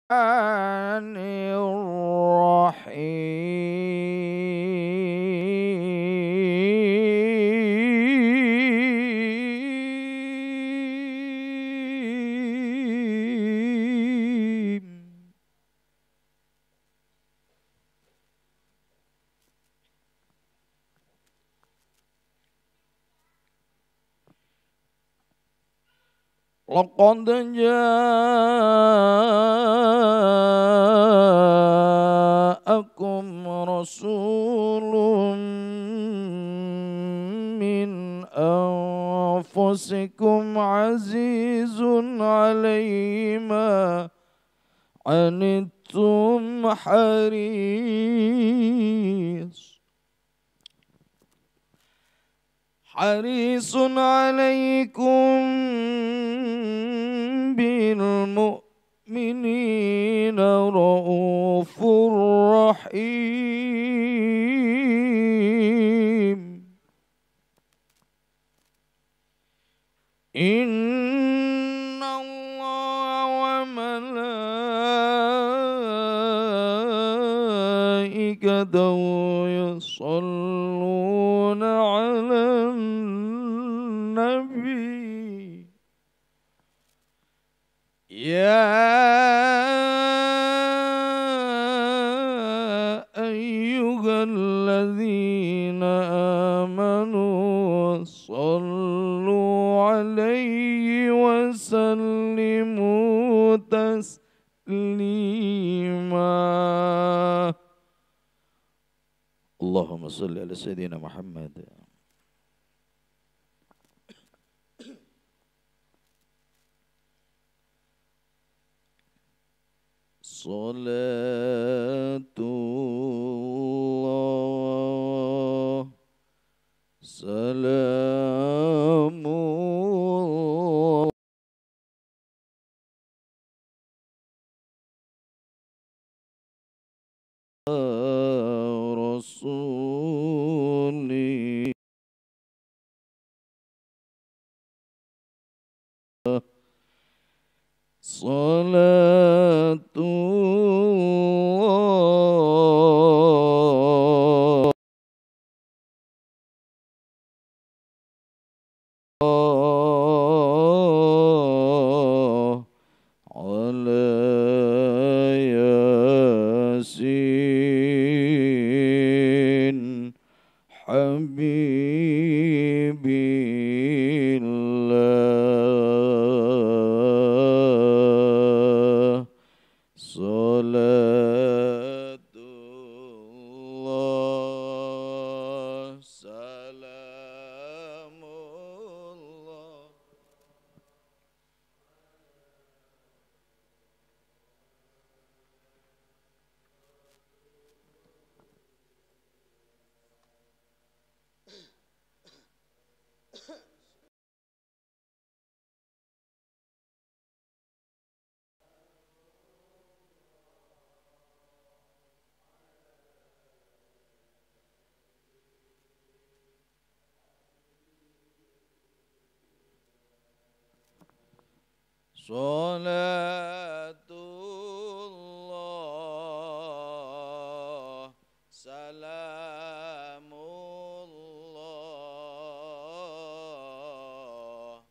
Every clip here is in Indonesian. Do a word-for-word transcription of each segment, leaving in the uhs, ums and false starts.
Laqad ja'akum rasulun min anfusikum azizun alaihi ma anittum haris harisun alaikum bil mu'minina raufur rahim. Inna Allah wa malaikatahu yusalluna ala nabi. Ya ayyuhalladzina amanu sallu alaihi wa sallimu taslima. Allahumma salli ala sayyidina Muhammad. Salatullah salamullah rasuli salatullah ala yasin habibillah salatullah salamullah Salatullah salamullah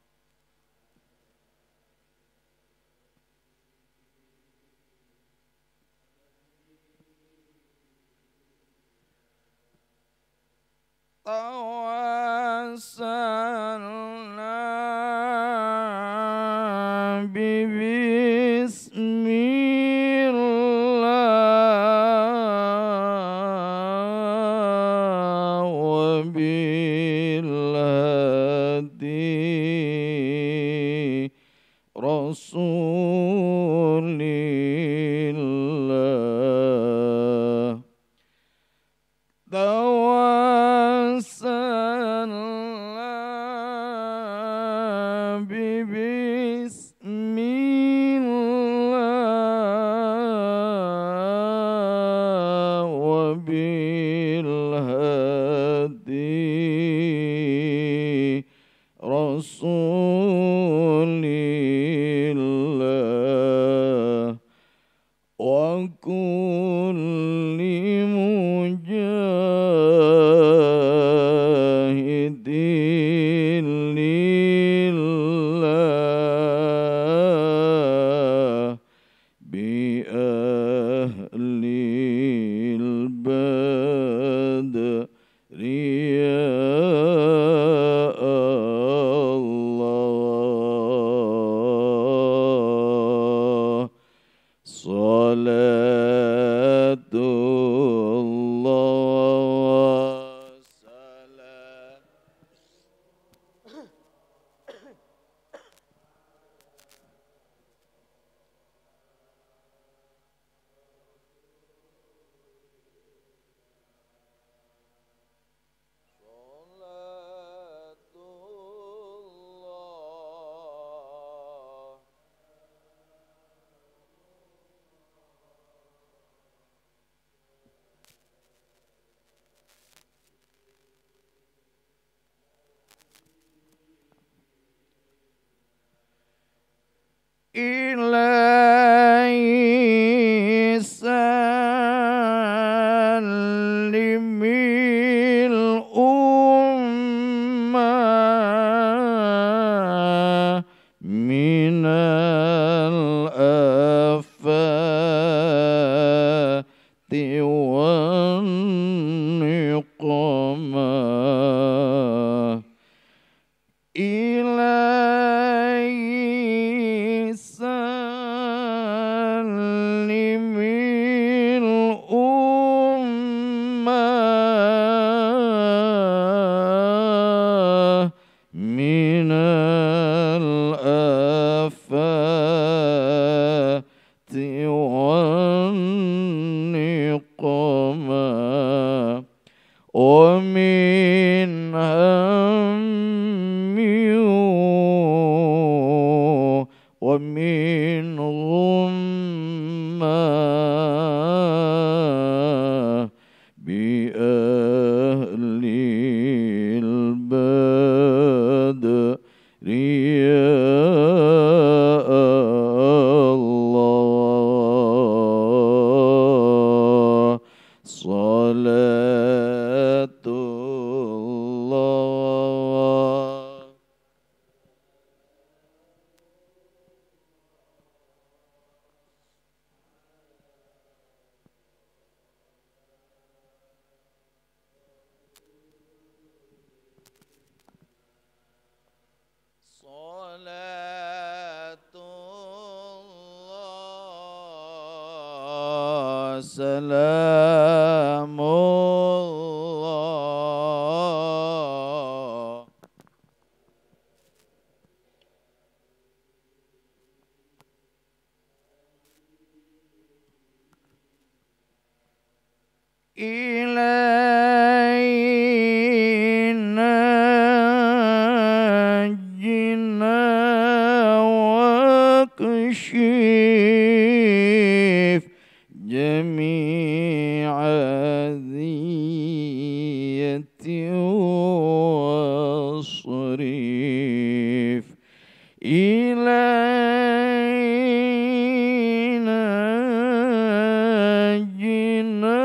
tawassalna bismillah wa bil hadi rasulillah tawassalna وكل مجاهد لله بأهل البدر يا الله صلاة الله سلام صلاة الله إلهي سلم الأمة من الآفات والنقمة إلهي سلم الأمة من الآفات والنقمة ومن هم ومن غمة بأهل البدر يا الله صلاة الله صلاة الله سلام الله إلهي نجنا واكشف جميع أذية واصرف إلينا نجنا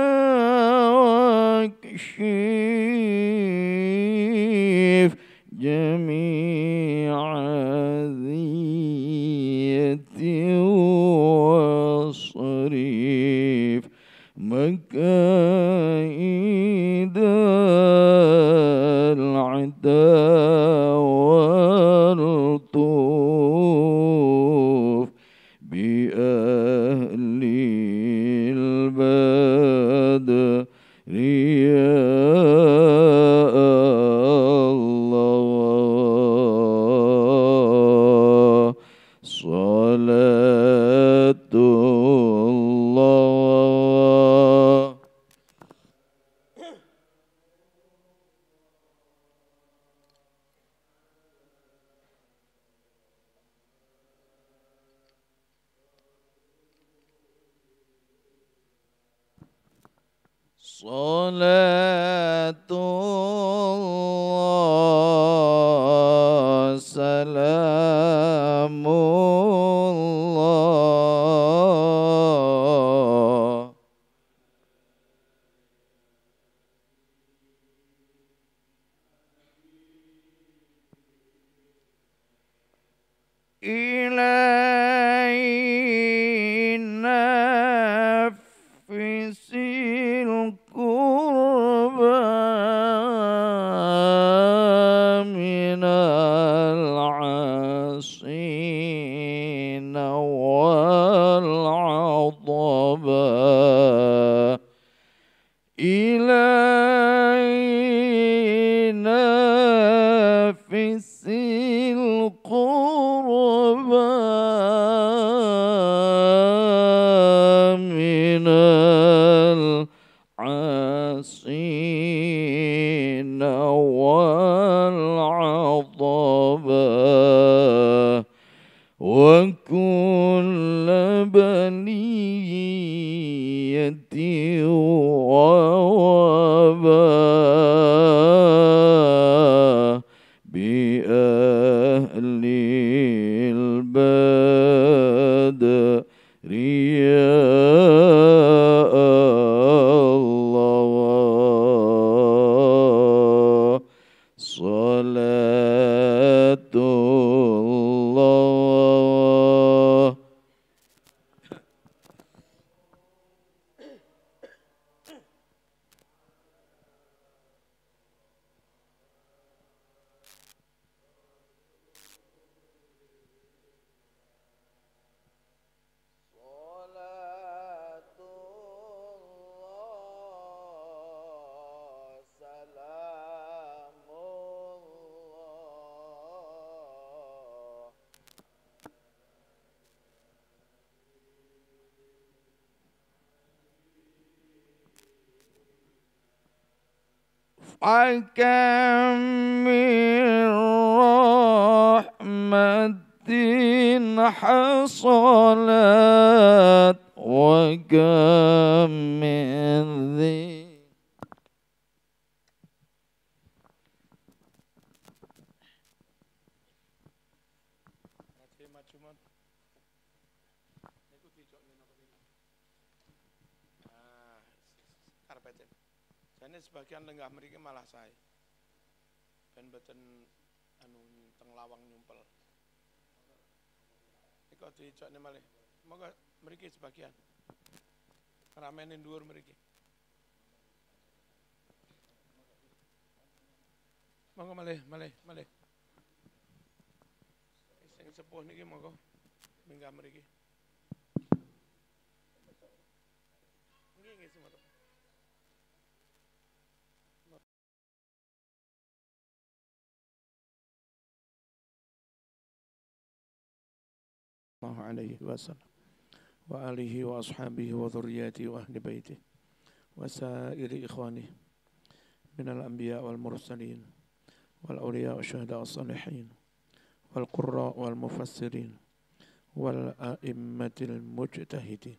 واكشف جميع أذية واصرف مكائد العدا والطوف بأهل البدر يا الله صلاة الله صلاة الله سلام الله والعظما إلينا في القربى من العاصين والعظما وكل بلية ووباء بأهل البدر يا الله صلاة الله. فكم من رحمة حصلت وكم من ذي sebagian lenggah mriki malah sae. Ben mboten anu teng lawang nyumpel. Iki dicokne malih. Monggo mriki sebagian. Ramene dhuwur mriki. Monggo malih, malih, malih. Sing sepuh niki monggo lenggah mriki. Nggih, nggih semono. الله عليه وسلم وآله وأصحابه وذرياته وأهل بيته وسائر إخوانه من الأنبياء والمرسلين والأولياء والشهداء الصالحين والقراء والمفسرين والأئمة المجتهدين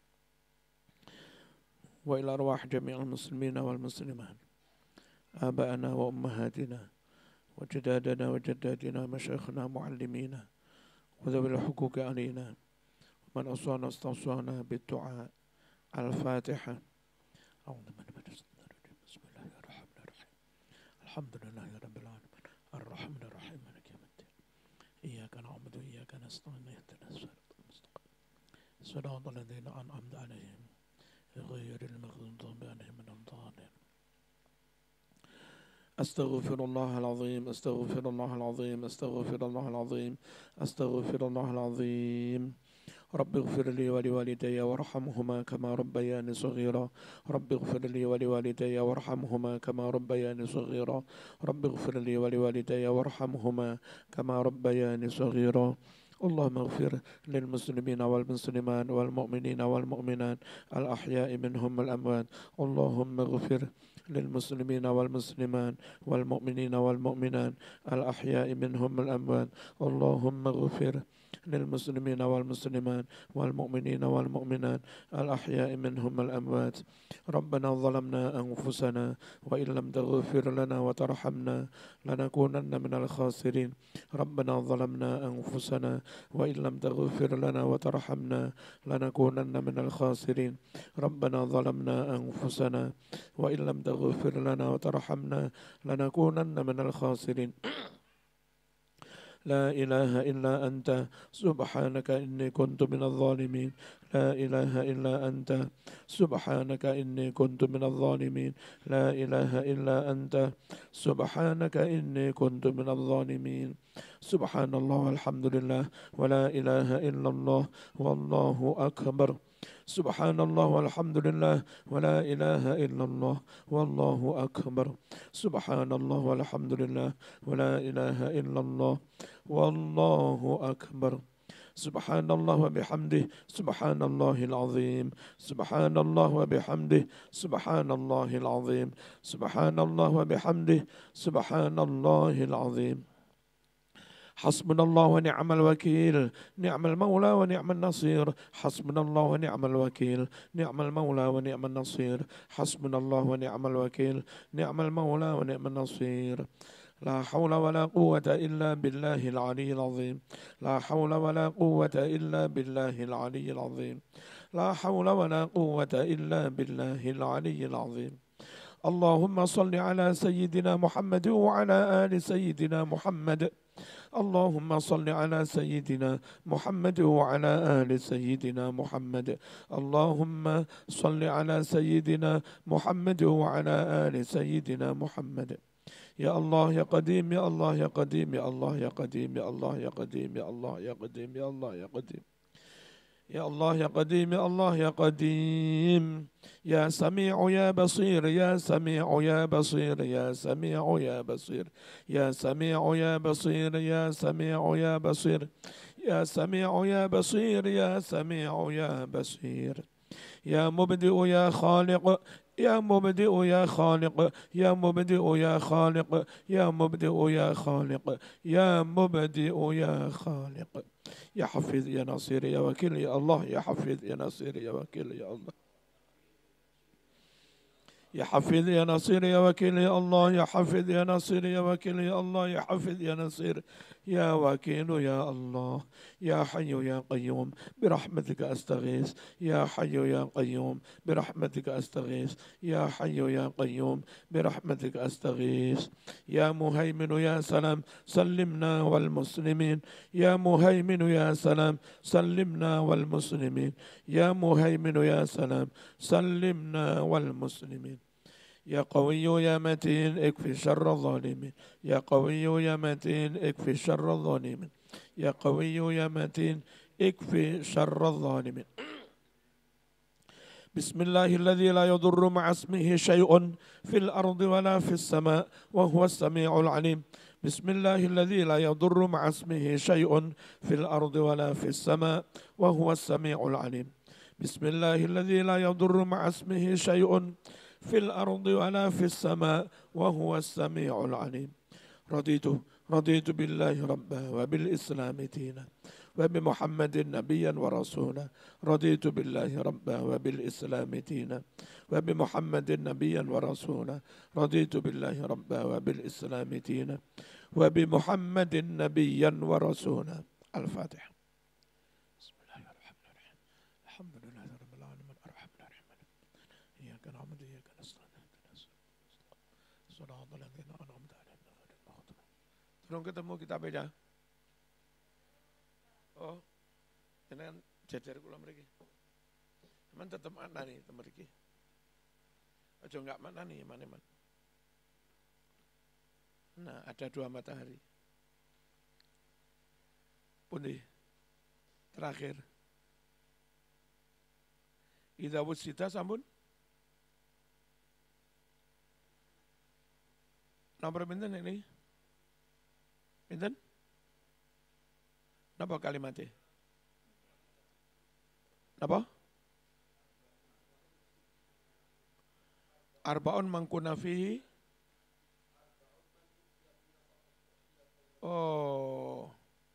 وإلى أرواح جميع المسلمين والمسلمات آباءنا وأمهاتنا وجدادنا وجداتنا مشايخنا معلمينا وذوي الحقوق علينا ومن أوصانا واستوصانا بالدعاء. الفاتحة. أعوذ بالله من الشيطان الرجيم. بسم الله الرحمن الرحيم. الحمد لله رب العالمين الرحمن الرحيم مالك يوم الدين إياك نعبد وإياك نستعين اهدنا الصراط المستقيم صراط الذين أنعمت عليهم غير المغضوب عليهم ولا الضالين. أستغفر الله العظيم أستغفر الله العظيم أستغفر الله العظيم أستغفر الله العظيم. رب اغفر لي ولوالدي وارحمهما كما ربياني صغيرا. رب اغفر لي ولوالدي وارحمهما كما ربياني صغيرا. رب اغفر لي ولوالدي وارحمهما كما ربياني صغيرا. اللهم اغفر للمسلمين والمسلمات والمؤمنين والمؤمنات الأحياء منهم والأموات. اللهم اغفر للمسلمين والمسلمات والمؤمنين والمؤمنات الأحياء منهم والأموات. اللهم اغفر للمسلمين والمسلمات والمؤمنين والمؤمنات الأحياء منهم والأموات. ربنا ظلمنا أنفسنا وإن لم تغفر لنا وترحمنا لنكونن من الخاسرين. ربنا ظلمنا أنفسنا وإن لم تغفر لنا وترحمنا لنكونن من الخاسرين. ربنا ظلمنا أنفسنا وإن لم تغفر لنا وترحمنا لنكونن من الخاسرين. لا إله إلا أنت سبحانك إني كنت من الظالمين. لا إله إلا أنت سبحانك إني كنت من الظالمين. لا إله إلا أنت سبحانك إني كنت من الظالمين. سبحان الله والحمد لله ولا إله إلا الله والله أكبر. Subhanallah walhamdulillah wa la ilaha illallah wallahu akbar. Subhanallah walhamdulillah wa la ilaha illallah wallahu akbar. Subhanallah wa bihamdih, subhanallahil azim. Subhanallah wa bihamdih, subhanallahil azim. Subhanallah wa bihamdih, subhanallahil azim. حسبنا الله ونعم الوكيل نعم المولى ونعم النصير حسبنا الله ونعم الوكيل نعم المولى ونعم النصير حسبنا الله ونعم الوكيل نعم المولى ونعم النصير لا حول ولا قوة إلا بالله العلي العظيم لا حول ولا قوة إلا بالله العلي العظيم لا حول ولا قوة إلا بالله العلي العظيم اللهم صل على سيدنا محمد وعلى آل سيدنا محمد اللهم صل على سيدنا محمد وعلى آل سيدنا محمد اللهم صل على سيدنا محمد وعلى آل سيدنا محمد يا الله يا قديم يا الله يا قديم يا الله يا قديم يا الله يا قديم يا الله يا قديم يا الله يا قديم يا الله يا قديم يا الله يا قديم يا سميع يا بصير يا سميع يا بصير يا سميع يا بصير يا سميع يا بصير يا سميع يا بصير يا سميع يا بصير يا سميع يا بصير يا مبدئ يا خالق يا مبدئ يا خالق يا مبدئ يا خالق يا مبدئ يا خالق يا مبدئ يا خالق يا حفيظ يا نصير يا وكيل يا الله يا حفيظ يا نصير يا وكيل يا الله يا حفيظ يا نصير يا وكيل يا الله يا حفيظ يا نصير يا وكيل يا الله يا حفيظ يا نصير يا وكيل يا الله يا حي يا قيوم برحمتك أستغيث يا حي يا قيوم برحمتك أستغيث يا حي يا قيوم برحمتك أستغيث يا مهيمن يا سلام سلمنا والمسلمين يا مهيمن يا سلام سلمنا والمسلمين يا مهيمن يا سلام سلمنا والمسلمين يا قوي يا متين اكفي شر الظالمين يا قوي يا متين اكفي شر الظالمين يا قوي يا متين اكفي شر الظالمين بسم الله الذي لا يضر مع اسمه شيء في الأرض ولا في السماء وهو السميع العليم بسم الله الذي لا يضر مع اسمه شيء في الأرض ولا في السماء وهو السميع العليم بسم الله الذي لا يضر مع اسمه شيء في الأرض ولا في السماء وهو السميع العليم رضيت رضيت بالله ربا وبالإسلام دينا وبمحمد نبيا ورسولا رضيت بالله ربا وبالإسلام دينا وبمحمد نبيا ورسولا رضيت بالله ربا وبالإسلام دينا وبمحمد نبيا ورسولا الفاتحة بسم الله الرحمن الرحيم الحمد لله رب العالمين الرحمن الرحيم إياك نعبد وإياك نستعين صراط الذين أنعمت عليهم غير المغضوب Belum ketemu kita beda. Oh, ini kan jajar kula mriki. Cuman tetep maknani teng mriki. Aja enggak maknani man-man. Nah, ada dua matahari. Pundi? Terakhir. Idza wusita sampun? Nomor pinten ini? Pinten? Napa kalimatnya? Napa? Arba'un mangkuna fihi. Oh.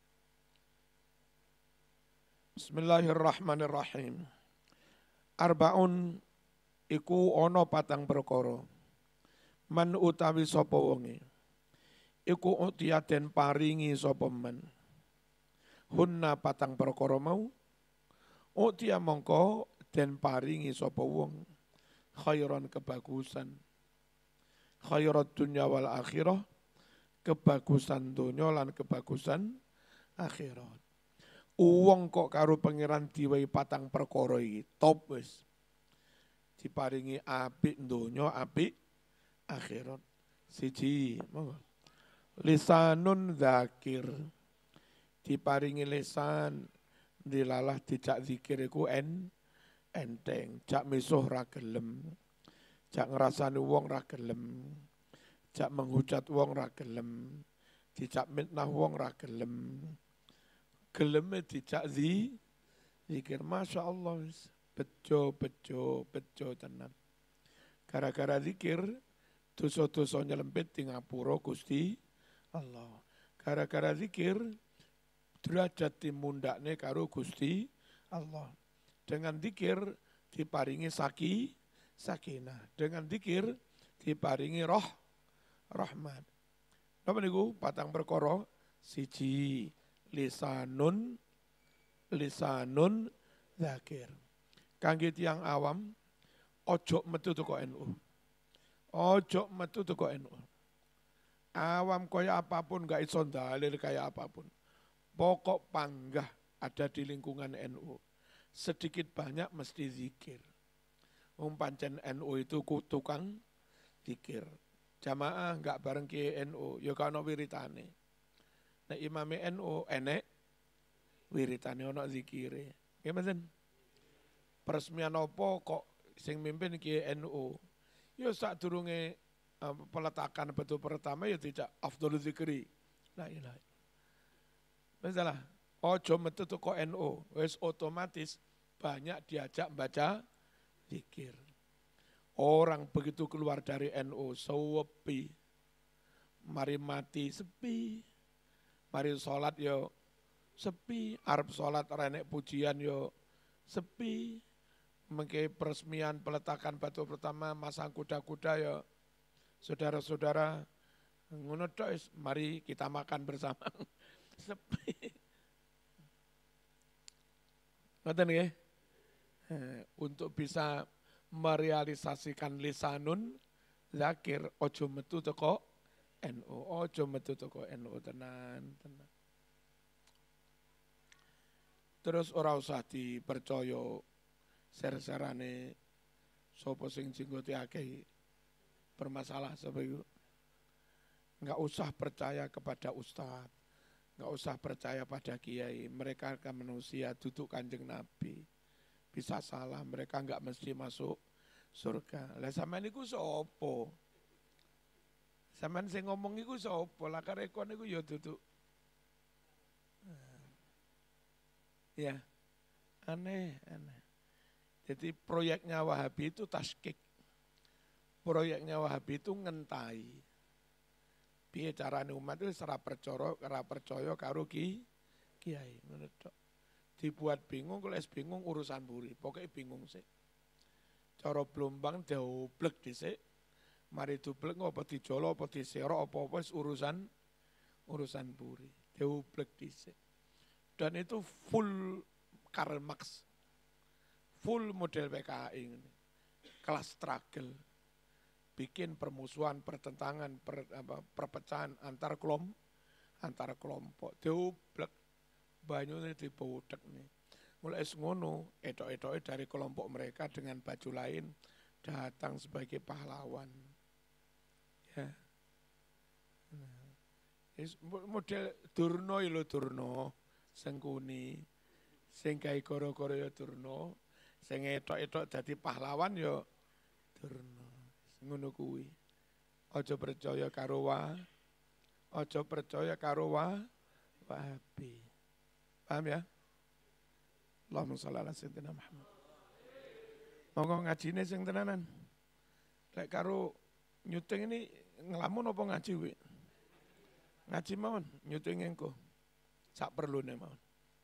Bismillahirrahmanirrahim. Arba'un iku ono patang perkara. Man utawi sapa wonge. Iku utiaden paringi sapa man. Hunna patang perkara mau utia mongko den paringi sapa wong khairan kebagusan khairat dunya wal akhirah kebagusan dunya lan kebagusan akhirat. Wong kok karo pangeran diwehi patang perkara iki top wis diparingi apik dunya apik akhirat. Siji monggo lisanun zakir diparingi lisan dilalah dijak zikir iku en enteng, jak misuh ra gelem, jak ngrasani wong ra gelem, jak menghujat wong ra gelem, dijak mitnah wong ra gelem. Geleme dijak zi, zikir Masya Allah, bejo, bejo, bejo tenan. Gara-gara zikir, dosa-dosa nyelempit di ngapura Gusti Allah. Gara-gara zikir, derajat dimundakne karo Gusti Allah. Dengan zikir diparingi saki, sakinah. Dengan zikir diparingi roh, rahmat. Napa niku patang perkara siji lisanun lisanun zakir. Kangge tiyang awam ojo metu teko N U. Ojo metu teko N U. Awam kaya apapun gak iso dalil kaya apapun. Pokok panggah ada di lingkungan N U. Sedikit banyak mesti zikir. Wong pancen N U itu tukang zikir. Jamaah enggak bareng ke N U, ya kana wiritane. Nek imame N U enek wiritane ana zikire. Nggih mboten? Peresmian apa kok sing mimpin ki N U? Ya sadurunge uh, peletakan batu pertama ya tidak afdhalul zikri. La ilaha illallah. Masalah, ojo metu teko N U, wis otomatis banyak diajak baca zikir. Orang begitu keluar dari N U sepi, mari mati sepi, mari sholat yo sepi, arep sholat renek pujian yo sepi, mengke peresmian peletakan batu pertama masang kuda-kuda yo saudara-saudara ngono tok, mari kita makan bersama. Sepi. Ngoten nggih. Untuk bisa merealisasikan lisanun zakir ojo metu teko N U, ojo metu teko N U tenan, tenan. Terus ora usah dipercaya ser-serane sapa sing jenggote akeh bermasalah sapa iku. Enggak usah percaya kepada ustadz. Enggak usah percaya pada kiai, mereka akan manusia duduk Kanjeng Nabi. Bisa salah, mereka enggak mesti masuk surga. Lah sampean niku sapa? Sampean sing ngomong iku sapa? Lah karek kon niku ya duduk. Ya. Aneh, aneh. Jadi proyeknya Wahabi itu taskik. Proyeknya Wahabi itu ngentai. Piye carane umat itu ora percaya, ora percaya karo ki kiai, ngono tok. Dibuat bingung, kalau es bingung urusan buri, pokoknya bingung sih. Cara Blombang dioblek dhisik, mari dublek apa dijolo apa disero apa-apa urusan urusan buri, dioblek dhisik. Dan itu full Karl Marx, full model P K I ini, kelas struggle. Bikin permusuhan, pertentangan, per, apa, perpecahan antar kelompok, antar kelompok. Dioblek banyune dibodhek nih. Mulai ngono, etok-etok dari kelompok mereka dengan baju lain datang sebagai pahlawan. Ya. Nah. Model Durno ya Durno, Sengkuni, sing gawe koro-koro ya Durno, sing etok-etok dadi pahlawan ya Durno. Ngono kuwi. Aja percaya karo wa, aja percaya karo wa Wahabi. Paham ya? Allahumma shalli ala sayyidina Muhammad. Monggo ngajine sing tenanan. Lek karo nyuting ini ngelamun apa ngaji kuwi? Ngaji mawon, nyuting engko. Sak perlune mawon.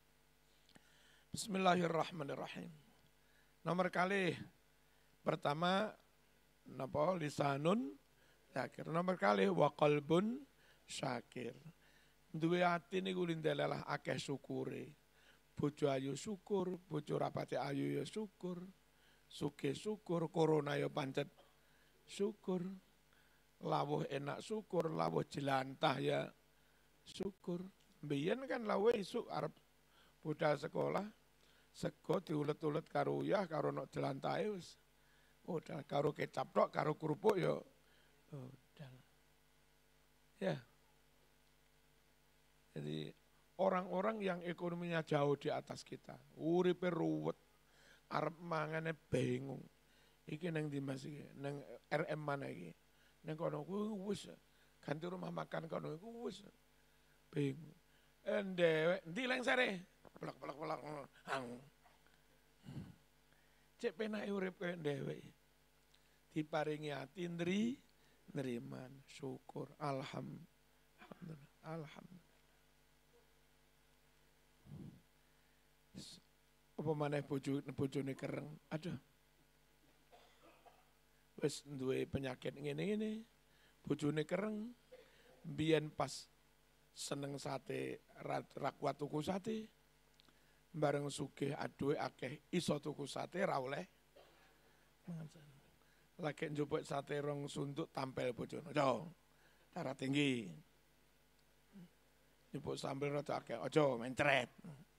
Bismillahirrahmanirrahim. Nomor kali pertama napa lisanun syakir. Nomor kali wa qalbun syakir. Duwe ati niku lindelalah akeh syukure. Bojo ayu syukur, bojo rapate ayu ya syukur. Sugih syukur, corona ya pancet syukur. Lawuh enak syukur, lawuh jelantah ya syukur. Mbiyen kan lawuh isuk arep budal sekolah, sego diulet-ulet karo uyah karo nok jelantahe wis. Udah karo kecap tok, karo kerupuk ya udah. Ya. Jadi orang-orang yang ekonominya jauh di atas kita, uripe ruwet, arep mangane bingung. Iki nang ndi Mas iki? Nang R M mana iki? Nang kono kuwi wis ganti rumah makan kono iku wis bingung. Ndewek ndi lengsare? Pelak-pelak-pelak. Cek penake urip koyo ndewek. Diparingi ati ndri neriman, syukur, alhamdulillah, alhamdulillah. Apa maneh bojo bojone kereng? Aduh. Wis duwe penyakit ngene-ngene. Bojone kereng. Biyen pas seneng sate ra kuat tuku sate. Bareng sugih aduhe akeh iso tuku sate ra oleh. Lagi njupuk sate rong sunduk tampil bojone. Aja. Darah tinggi. Njupuk sambel rada akeh. Aja mencret.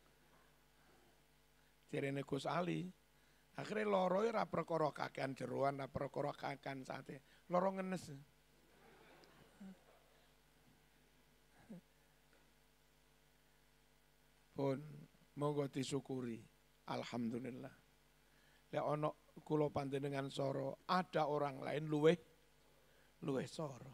Jarene Gus Ali. Akhirnya loro ora perkara kakean jeroan, ora perkara kakean sate. Loro ngenes. Pun monggo disyukuri. Alhamdulillah. Lek ana kula panjenengan soro, ada orang lain luweh luweh soro.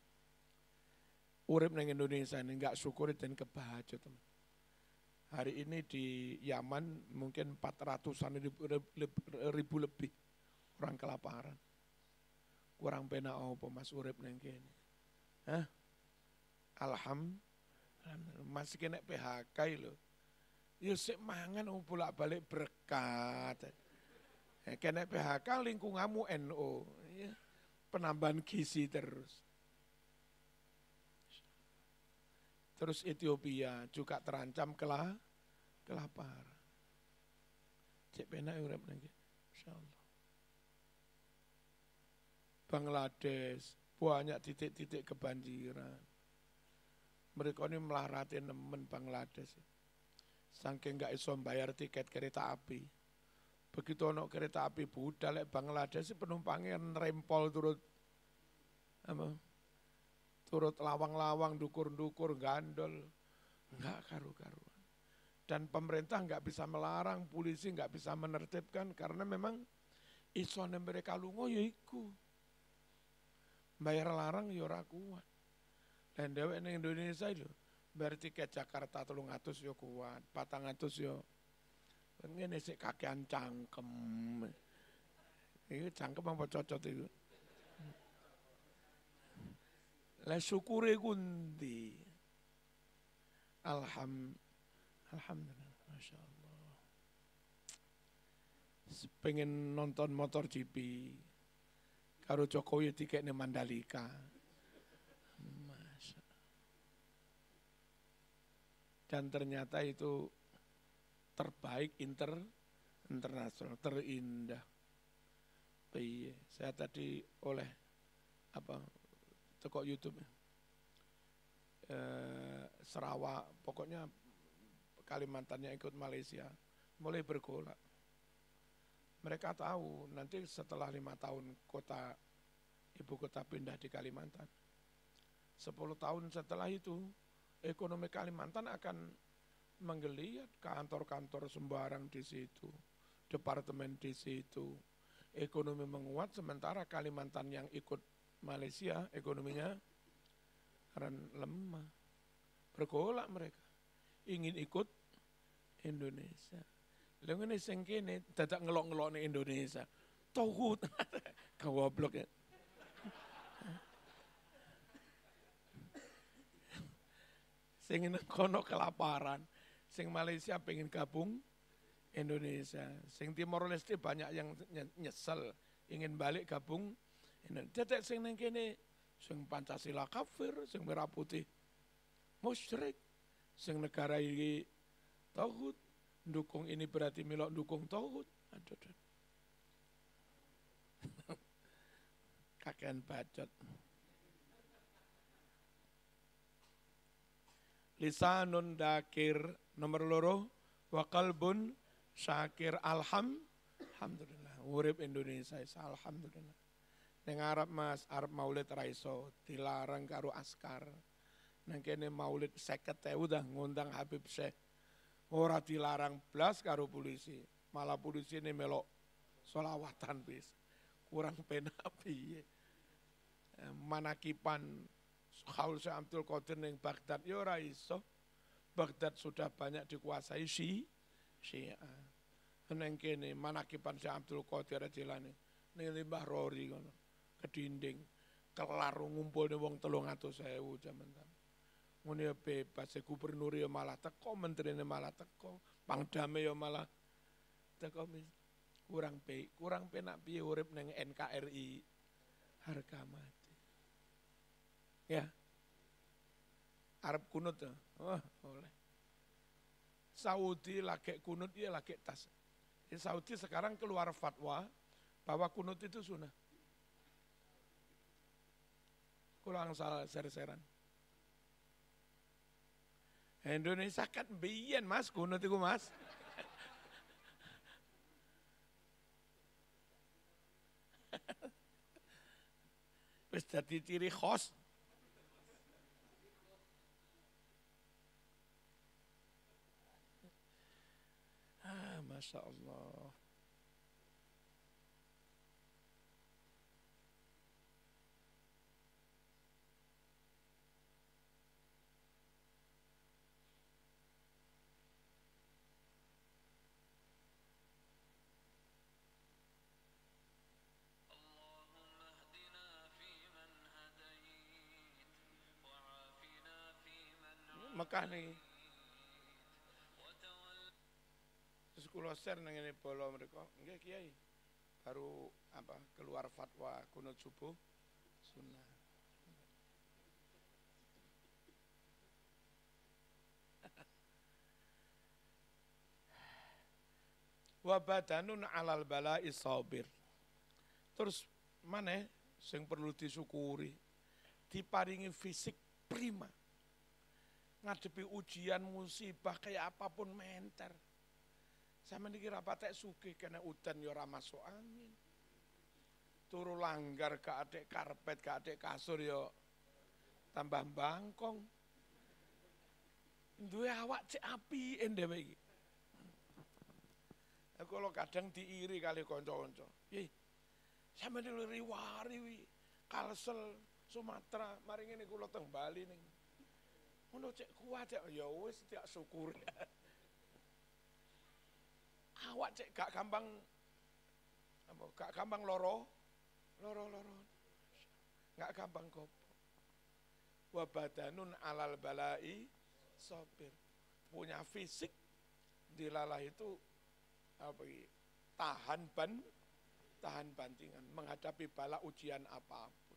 Urip ning Indonesia ini enggak syukuri dan kebahagiaan, teman. Hari ini di Yaman mungkin empat ratusan ribu, ribu lebih orang kelaparan. Kurang penak apa Mas urip ning kene. Hah? Alhamdulillah. Masih kena P H K lho. Ya sik mangan bolak-balik berkat. Ya, kena P H K lingkunganmu N U. Ya, penambahan gizi terus. Terus Ethiopia juga terancam kelah, kelaparan. Cek penak urip nang kene. Insyaallah. Bangladesh banyak titik-titik kebanjiran. Mereka ini melarati nemen Bangladesh. Saking gak iso bayar tiket kereta api. Begitu ono kereta api budal lek Bangladesh penumpangnya rempol turut apa? Turut lawang-lawang, dukur-dukur, gandol. Enggak karu-karuan. Dan pemerintah enggak bisa melarang, polisi enggak bisa menertibkan karena memang isone mereka lunga ya iku. Bayar larang ya ora kuat. Dan dhewek ning Indonesia lho, bayar tiket Jakarta telung atus ya kuat, patang atus ya. Ngene sik kakean cangkem. Iku cangkem apa cocot iku? Lah syukure kundi. Alham Alhamdulillah, Masya Allah. Pengen nonton motor G P. Karo Jokowi tiketnya Mandalika. Masya. Dan ternyata itu terbaik inter internasional, terindah. Iya, saya tadi oleh apa toko YouTube eh, Sarawak, pokoknya Kalimantannya ikut Malaysia, mulai bergolak. Mereka tahu nanti setelah lima tahun kota ibu kota pindah di Kalimantan, sepuluh tahun setelah itu ekonomi Kalimantan akan menggeliat, kantor-kantor sembarang di situ, departemen di situ, ekonomi menguat. Sementara Kalimantan yang ikut Malaysia ekonominya lemah, bergolak mereka, ingin ikut Indonesia. Lha ngene sing kene dadak ngelok-ngelokne Indonesia. Tauhid. Goblok ya. Sing nang kono kelaparan, sing Malaysia pengen gabung Indonesia, sing Timor Leste banyak yang nyesel ingin balik gabung. Dadak sing nang kene sing Pancasila kafir, sing merah putih musyrik, sing negara iki tauhid, dukung ini berarti melok dukung tauhid. Aduh, aduh. Kakean bacot. Lisanun dakir nomor loro wa qalbun syakir. Alham alhamdulillah urip Indonesia alhamdulillah. Ning Arab Mas, Arab maulid ra iso, dilarang karo askar. Nang kene maulid seket ewu dah ngundang Habib Syekh. Ora dilarang blas karo polisi. malah polisi ini melok solawatan bis. Kurang penak piye. Manakipan Khaul Syekh Abdul Qadir ning Baghdad ya ora iso. Baghdad sudah banyak dikuasai Syi Syiah. Neng kene manakipan Syekh Abdul Qadir Jilani ning Limbah Rori ngono. Kedinding kelar ngumpulne wong telung atus ewu jaman ta. Ngono ya bebas, gubernur ya malah teko, menterine malah teko, pangdame ya malah teko. Kurang pe, kurang penak piye urip ning N K R I harga mati. Ya. Arab kunut ya. Oh, boleh. Saudi lagi kunut ya lagi tas. Di Saudi sekarang keluar fatwa bahwa kunut itu sunnah. Kurang salah ser-seran. Indonesia kan biyen mas kunut itu mas. Wis dadi ciri khas. Ah, Masya Allah. Mekah nih. Terus kula share nang ngene bola mereka, nggih Kiai. Baru apa keluar fatwa kunut subuh sunnah. Wa badanun alal bala'i sabir. Terus mana sing perlu disyukuri, diparingi fisik prima. Ngadepi ujian musibah kayak apapun menter. Sama niki rapatek sugih kena udan ya ora masuk angin. Turu langgar gak adek karpet, gak adek kasur ya tambah bangkong. Duwe awak cek api dhewe iki. Aku lo kadang diiri kali kanca-kanca. Ih, sampe riwari wi, Kalsel, Sumatera, mari ngene kula teng Bali ning. Ngono cek kuat cek ya wis tak syukur. Awak cek gak gampang apa gak gampang loro. Loro-loro. Gak gampang gopo. Wa badanun alal balai sabir. Punya fisik dilalah itu apa ini, tahan ban, tahan bantingan, menghadapi bala ujian apapun.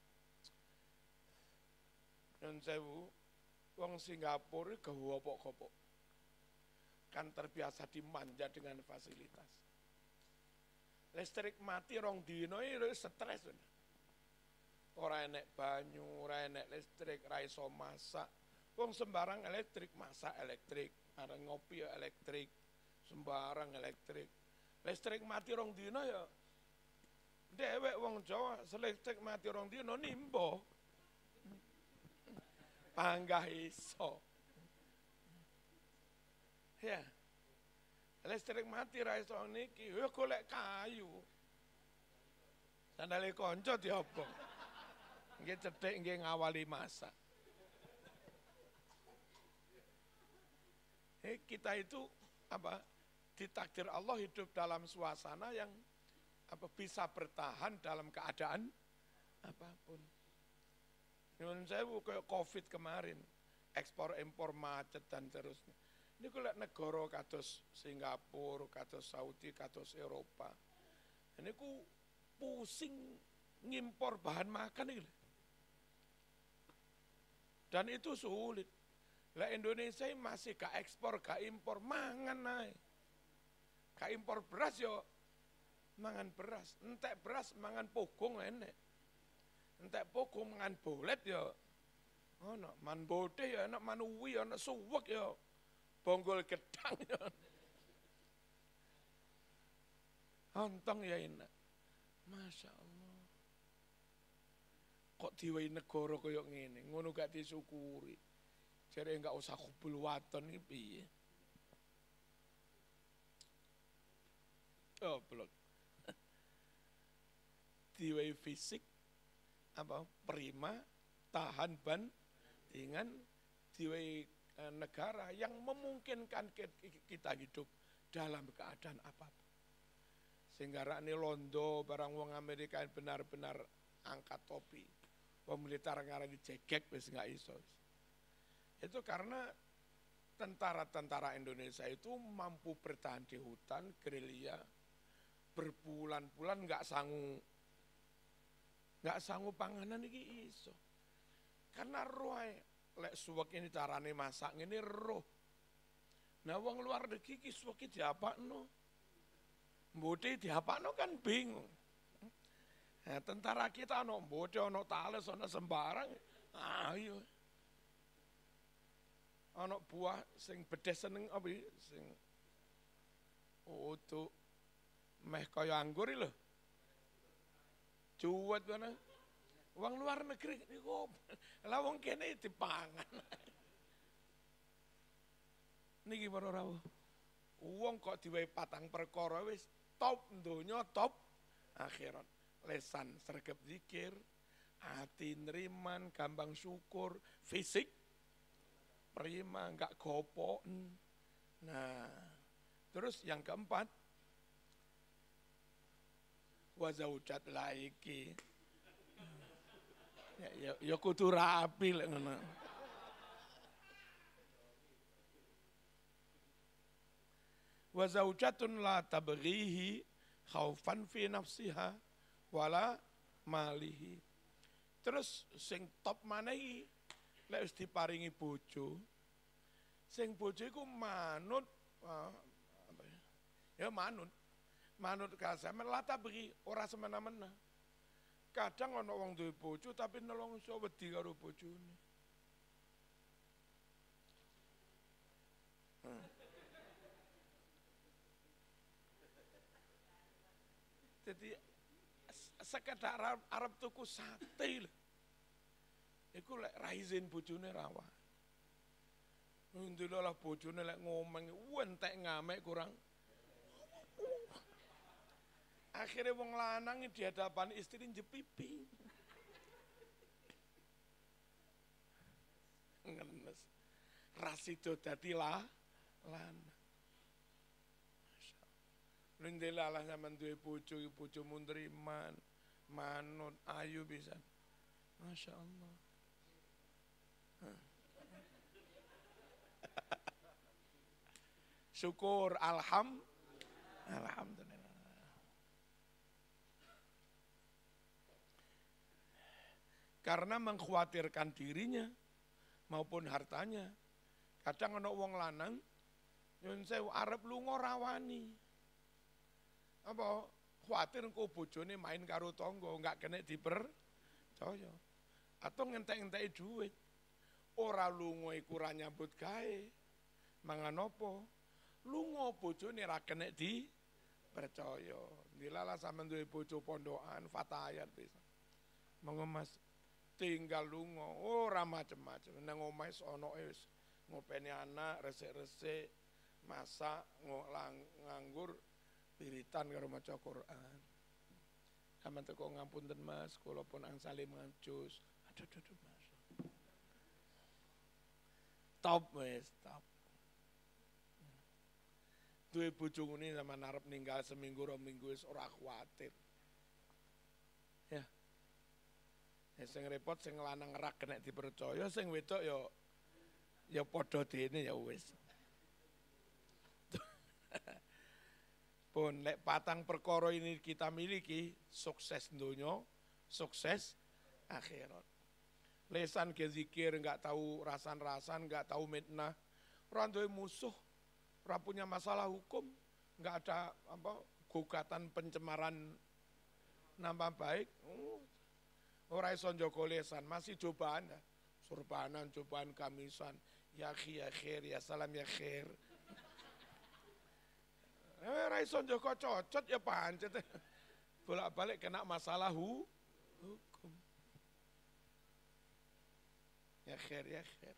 Dan sewu, wong Singapura gawopok-gopok, kan terbiasa dimanja dengan fasilitas. Listrik mati rong dino itu stres. Ora enek banyu, ora enek listrik, ora iso masak. Wong sembarang elektrik, masak elektrik, ada ngopi elektrik. Sembarang elektrik. Listrik mati rong dino ya. Dewek wong Jawa, selistrik mati rong dino nimbo. Panggah iso. Ya. Listrik mati ra iso niki, ya golek kayu. Sandale kanca diopo. Nggih cethik nggih ngawali masak. Eh kita itu apa? Ditakdir Allah hidup dalam suasana yang apa bisa bertahan dalam keadaan apapun. Nyuwun sewu kayak Covid kemarin, ekspor impor macet dan terusnya. Ini kalau negara kados Singapura, kados Saudi, kados Eropa, ini ku pusing ngimpor bahan makan ini. Dan itu sulit. Lah Indonesia masih gak ekspor, gak impor, mangan naik. Gak impor beras yo, mangan beras. Entek beras mangan pogong enek. Entek pogong mangan bolet yo. Oh no, man bode yo, enak manuwi yo, enak suwek yo. Bonggol gedang yo. Ontong ya enak. Masya Allah. Kok diwai negara kaya ngene, ngono gak disyukuri. Jadi enggak usah kubul waton iki piye. Goblok. Diwehi fisik apa prima, tahan bandingan, diwehi negara yang memungkinkan kita hidup dalam keadaan apapun. Sehingga ini londo barang wong Amerika benar-benar angkat topi. Wong militer ngarani jegek wis enggak iso. Itu karena tentara-tentara Indonesia itu mampu bertahan di hutan, gerilya, berbulan-bulan enggak sanggup enggak sanggup panganan iki iso. Karena roh lek suwek ini carane masak ini roh. Nah wong luar negeri ki suwek diapakno. Mbode diapakno kan bingung. Nah, tentara kita ono mbode ono tales ono sembarang. Ayo. Ono buah sing bedes seneng apa sing utuh meh kaya anggur lho. Cuwet mana? Wong luar negeri niku lah wong kene dipangan. Niki para rawuh. Wong kok diwehi patang perkara wis top donya, top akhirat. Lesan sregep zikir, hati neriman, gampang syukur, fisik prima, enggak gopok. Nah, terus yang keempat, wazaujat laiki. Ya, ya, ya kudu rapi lek ngono. Wa zaujatun la tabghihi khaufan fi nafsiha wala malihi. Terus sing top mana iki lek wis diparingi bojo. Sing bojo iku manut uh, apa ya? Ya manut. Manut kasame la tabghi ora semena-mena. Kadang ana wong duwe bojo tapi nelongso wedi karo bojone. Hmm. Jadi sekedar Arab, Arab tuku sate lho. Iku lek ra izin bojone rawan. Ndelok bojone lek ngomong entek ngamek kurang. Akhirnya wong lanang di hadapan istri jepipi. Ngenes. Rasido dadi lah lanang. Lindela lah zaman duwe bojo, bojo mundriman, manut, ayu bisa. Masya Allah. Syukur, alham, alhamdulillah. Karena mengkhawatirkan dirinya maupun hartanya. Kadang ana wong lanang, nyun sewu arep lunga rawani. Apa khawatir engko bojone main karo tangga enggak kena dipercaya atau ngentek-ngenteki duit ora lunga iku ora nyambut gawe mangan apa lunga bojone ora kena dipercaya dilala sampean duwe bojo pondokan fatayat bisa mengemas tinggal lunga ora macem-macem nang omahe sono wis ngopeni anak resik-resik masak nganggur wiritan karo maca Quran. Sampeyan teko ngapunten Mas, kula pun angsale mancus. Aduh aduh Mas. Top wis, top. Duwe bojo ngene sampeyan arep ninggal seminggu rong minggu wis ora kuwatir. Ya. Ya sing repot sing lanang rak kena dipercaya, sing wedok ya ya padha dene ya wis. Pun lek patang perkara ini kita miliki, sukses dunia, sukses akhirat. Lesan ke zikir, enggak tahu rasan-rasan, enggak tahu mitnah, ora duwe musuh, ora punya masalah hukum, enggak ada apa gugatan pencemaran nama baik. Ora iso njogo lesan, masih cobaan ya. Surbanan, cobaan kamisan, ya khi ya khair, ya salam ya khair. Eh, raison Joko cocot ya pancet. Bolak-balik kena masalah hu, hukum. Ya khair, ya khair.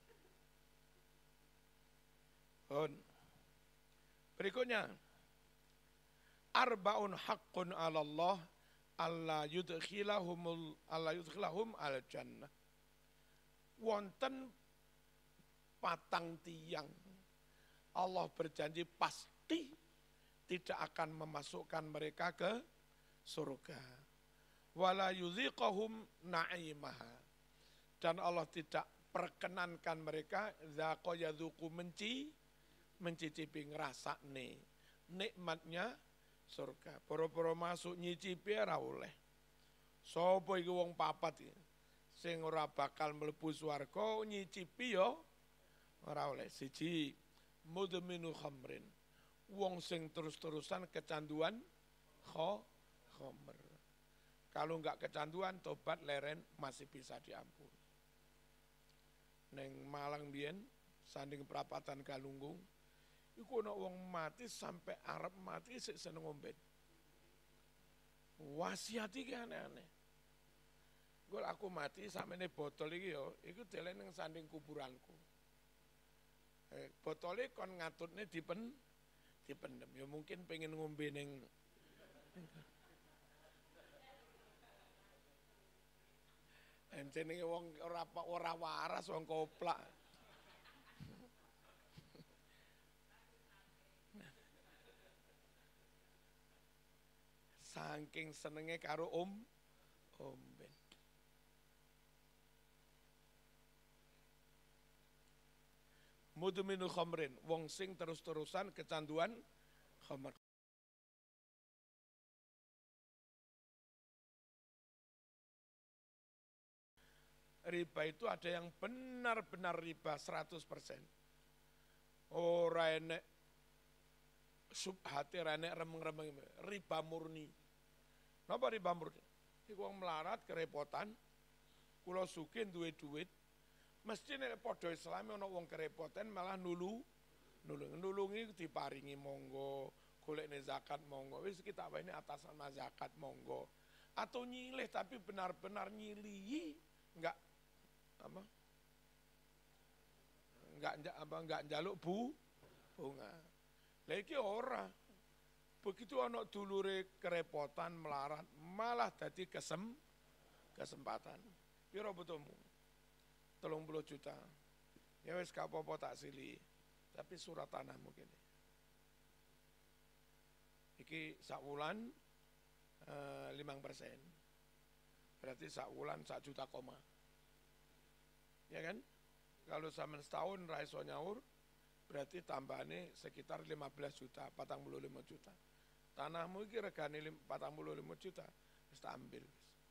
Bon. Berikutnya. Arbaun haqqun 'ala Allah alla yudkhilahumul alla yudkhilahum al jannah. Wonten patang tiang Allah berjanji pasti tidak akan memasukkan mereka ke surga. Wala yuziqahum na'imaha. Dan Allah tidak perkenankan mereka zaqa yadzuqu menci mencicipi ngrasakne nikmatnya surga. Poro-poro masuk nyicipi ora oleh. Sapa iki wong papat iki sing ora bakal mlebu swarga nyicipi yo ora oleh. Siji mudminu khamrin. Wong sing terus-terusan kecanduan khamr. Kalau enggak kecanduan tobat leren masih bisa diampuni. Neng Malang biyen sanding perapatan Galunggung iku ana wong mati sampai arep mati sik seneng ngombe. Wasiat iki aneh-aneh. Gol aku mati samene botol iki yo iku delen ning sanding kuburanku. Eh, botole kon ngatutne dipen dipendem. Ya mungkin pengen ngombe ning Encene wong ora ora waras wong koplak. Saking senenge karo om omben. Mudminu khamrin, wong sing terus-terusan kecanduan khamr. Riba itu ada yang benar-benar riba seratus persen. Ora enek subhati, ora enek remeng-remeng, riba murni. Napa riba murni? Iku wong melarat kerepotan, kula sugih duwe duit, mesti nek padha Islame ana wong kerepotan malah nulu nulung nulungi diparingi monggo, golekne zakat monggo. Wis kita wae atasan zakat monggo. Atau nyilih tapi benar-benar nyilihi, enggak apa enggak apa enggak njaluk bu bunga. Lah iki ora. Begitu ana dulure kerepotan melarat malah dadi kesem kesempatan. Piro butuhmu? telung puluh juta. Ya wis gak apa-apa tak sili. Tapi surat tanahmu kene. Iki sak wulan eh, lima persen. Berarti sak wulan sak juta koma. Ya kan? Kalau sampean setahun ra iso nyaur, berarti tambahane sekitar lima belas juta, empat puluh lima juta. Tanahmu iki regane empat puluh lima juta, wis tak ambil.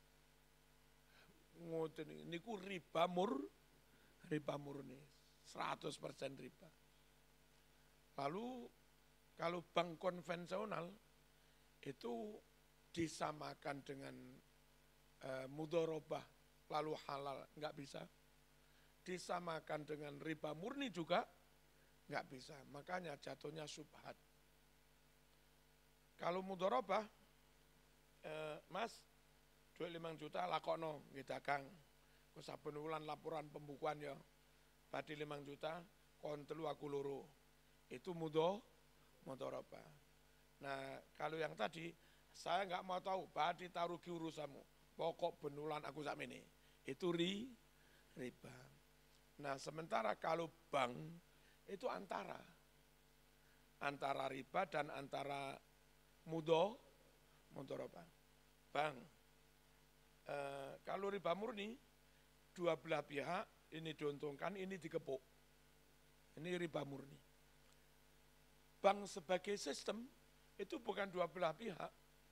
Ngoten niku riba mur, riba murni, seratus persen riba. Lalu kalau bank konvensional itu disamakan dengan uh, mudharabah lalu halal, enggak bisa. Disamakan dengan riba murni juga enggak bisa. Makanya jatuhnya subhat. Kalau mudharabah, eh, Mas, duit lima juta lakono nggih dagang. Ku saben wulan laporan pembukuan ya. Badhe lima juta kon telu aku loro. Itu mudho mudharabah. Nah, kalau yang tadi saya enggak mau tahu, badhe tarugi urusanmu. Pokok benulan aku sakmene. Itu ri riba. Nah, sementara kalau bank itu antara antara riba dan antara mudho mudharabah. Bank eh, kalau riba murni dua belah pihak ini diuntungkan, ini dikepuk. Ini riba murni. Bank sebagai sistem itu bukan dua belah pihak.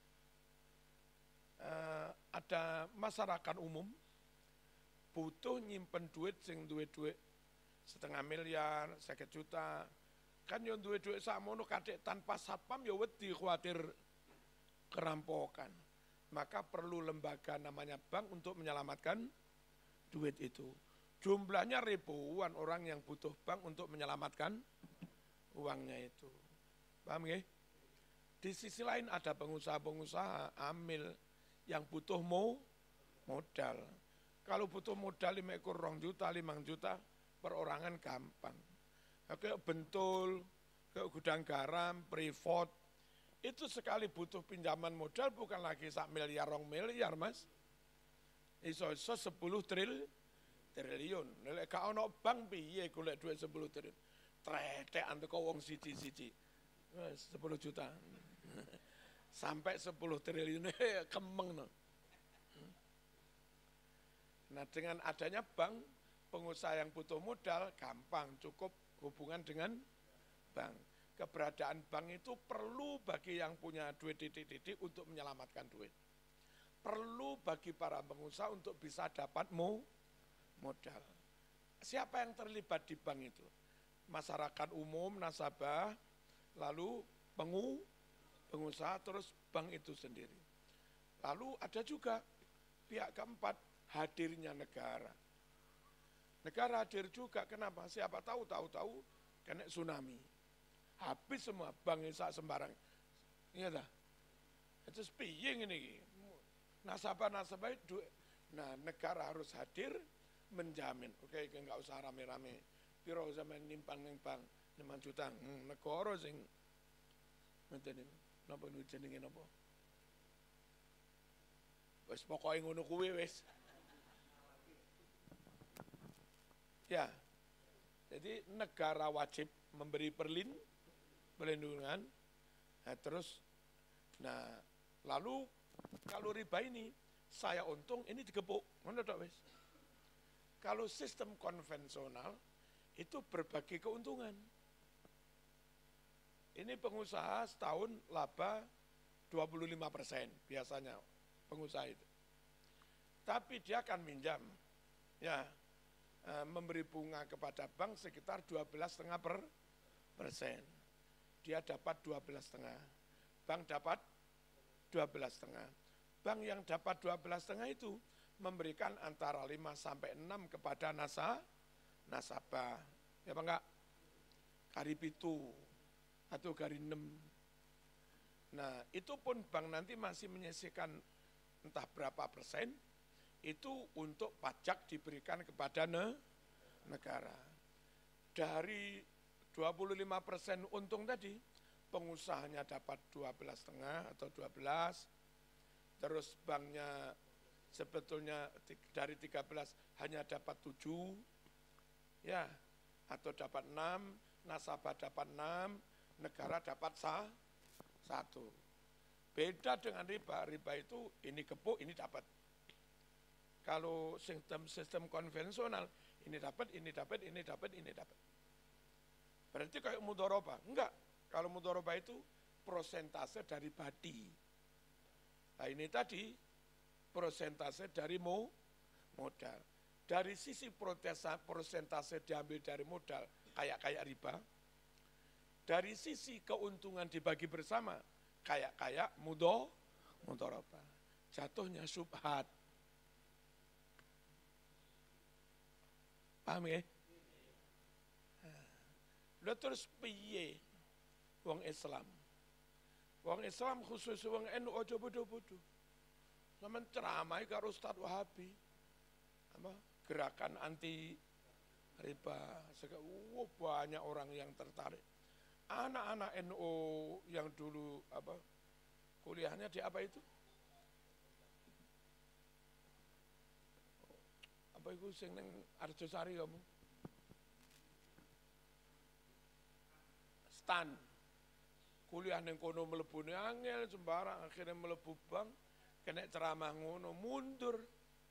Eh, ada masyarakat umum butuh nyimpen duit sing duit-duit setengah miliar, seket juta. Kan yang duit-duit sakmono kadek tanpa satpam ya wedi khawatir kerampokan. Maka perlu lembaga namanya bank untuk menyelamatkan duit itu. Jumlahnya ribuan orang yang butuh bank untuk menyelamatkan uangnya itu. Paham nggih? Di sisi lain ada pengusaha-pengusaha amil yang butuh mo modal. Kalau butuh modal lima ekor rong juta, lima juta perorangan gampang. Kayak Bentul, kayak gudang garam, Freeport, Itu sekali butuh pinjaman modal bukan lagi sak miliar rong miliar mas. Iso-iso sepuluh tril, triliun. Nek gak ono bank piye golek duit sepuluh triliun. Tretek anteko wong siji-siji. sepuluh juta. Sampai sepuluh triliun kemeng no. Nah dengan adanya bank, pengusaha yang butuh modal gampang, cukup hubungan dengan bank. Keberadaan bank itu perlu bagi yang punya duit titik-titik untuk menyelamatkan duit. Perlu bagi para pengusaha untuk bisa dapat mo, modal. Siapa yang terlibat di bank itu? Masyarakat umum, nasabah, lalu pengu, pengusaha, terus bank itu sendiri. Lalu ada juga pihak keempat, hadirnya negara. Negara hadir juga, kenapa? Siapa tahu, tahu-tahu kena tsunami. Habis semua bank sak sembarang. Iya dah. Itu piye ini. Nasabah-nasabah itu. Nah, negara harus hadir menjamin. Oke, enggak usah rame-rame. Piro sama nimpang ning bank lima juta. Hmm, negara sing ngene. Napa nu jenenge napa? Wis pokoke ngono kuwi wis. Ya, jadi negara wajib memberi perlin, perlindungan, nah, terus, nah lalu kalau riba ini saya untung ini digepuk, mana tak wes? Kalau sistem konvensional itu berbagi keuntungan. Ini pengusaha setahun laba dua puluh lima persen biasanya pengusaha itu. Tapi dia akan minjam, ya. Memberi bunga kepada bank sekitar dua belas koma lima persen. Dia dapat dua belas koma lima. Bank dapat dua belas koma lima. Bank yang dapat dua belas koma lima itu memberikan antara lima sampai enam kepada nasa, nasabah. Ya apa enggak? Kari pitu atau kari enam. Nah itu pun bank nanti masih menyisihkan entah berapa persen, itu untuk pajak diberikan kepada ne, negara. Dari dua puluh lima persen untung tadi, pengusahanya dapat dua belas koma lima atau dua belas, terus banknya sebetulnya dari tiga belas hanya dapat tujuh, ya, atau dapat enam, nasabah dapat enam, negara dapat sah, satu. Beda dengan riba, riba itu ini kepuk, ini dapat. Kalau sistem-sistem konvensional, ini dapat, ini dapat, ini dapat, ini dapat. Berarti kayak mudharabah. Enggak, kalau mudharabah itu prosentase dari badi. Nah ini tadi prosentase dari mo, modal. Dari sisi prosentase diambil dari modal, kayak-kayak riba. Dari sisi keuntungan dibagi bersama, kayak-kayak mudho, mudharabah. Jatuhnya syubhat. Paham ya? Lalu terus piye wong Islam? Wong Islam khusus wong N U aja bodoh-bodoh. Sama ceramai karo Ustaz Wahabi. Apa? Gerakan anti riba. Wow, banyak orang yang tertarik. Anak-anak N U yang dulu apa? Kuliahnya di apa itu? Apa itu sing neng Arjosari kamu? Stan. Kuliah neng kono mlebu angel sembarang akhirnya mlebu bank kena ceramah ngono mundur.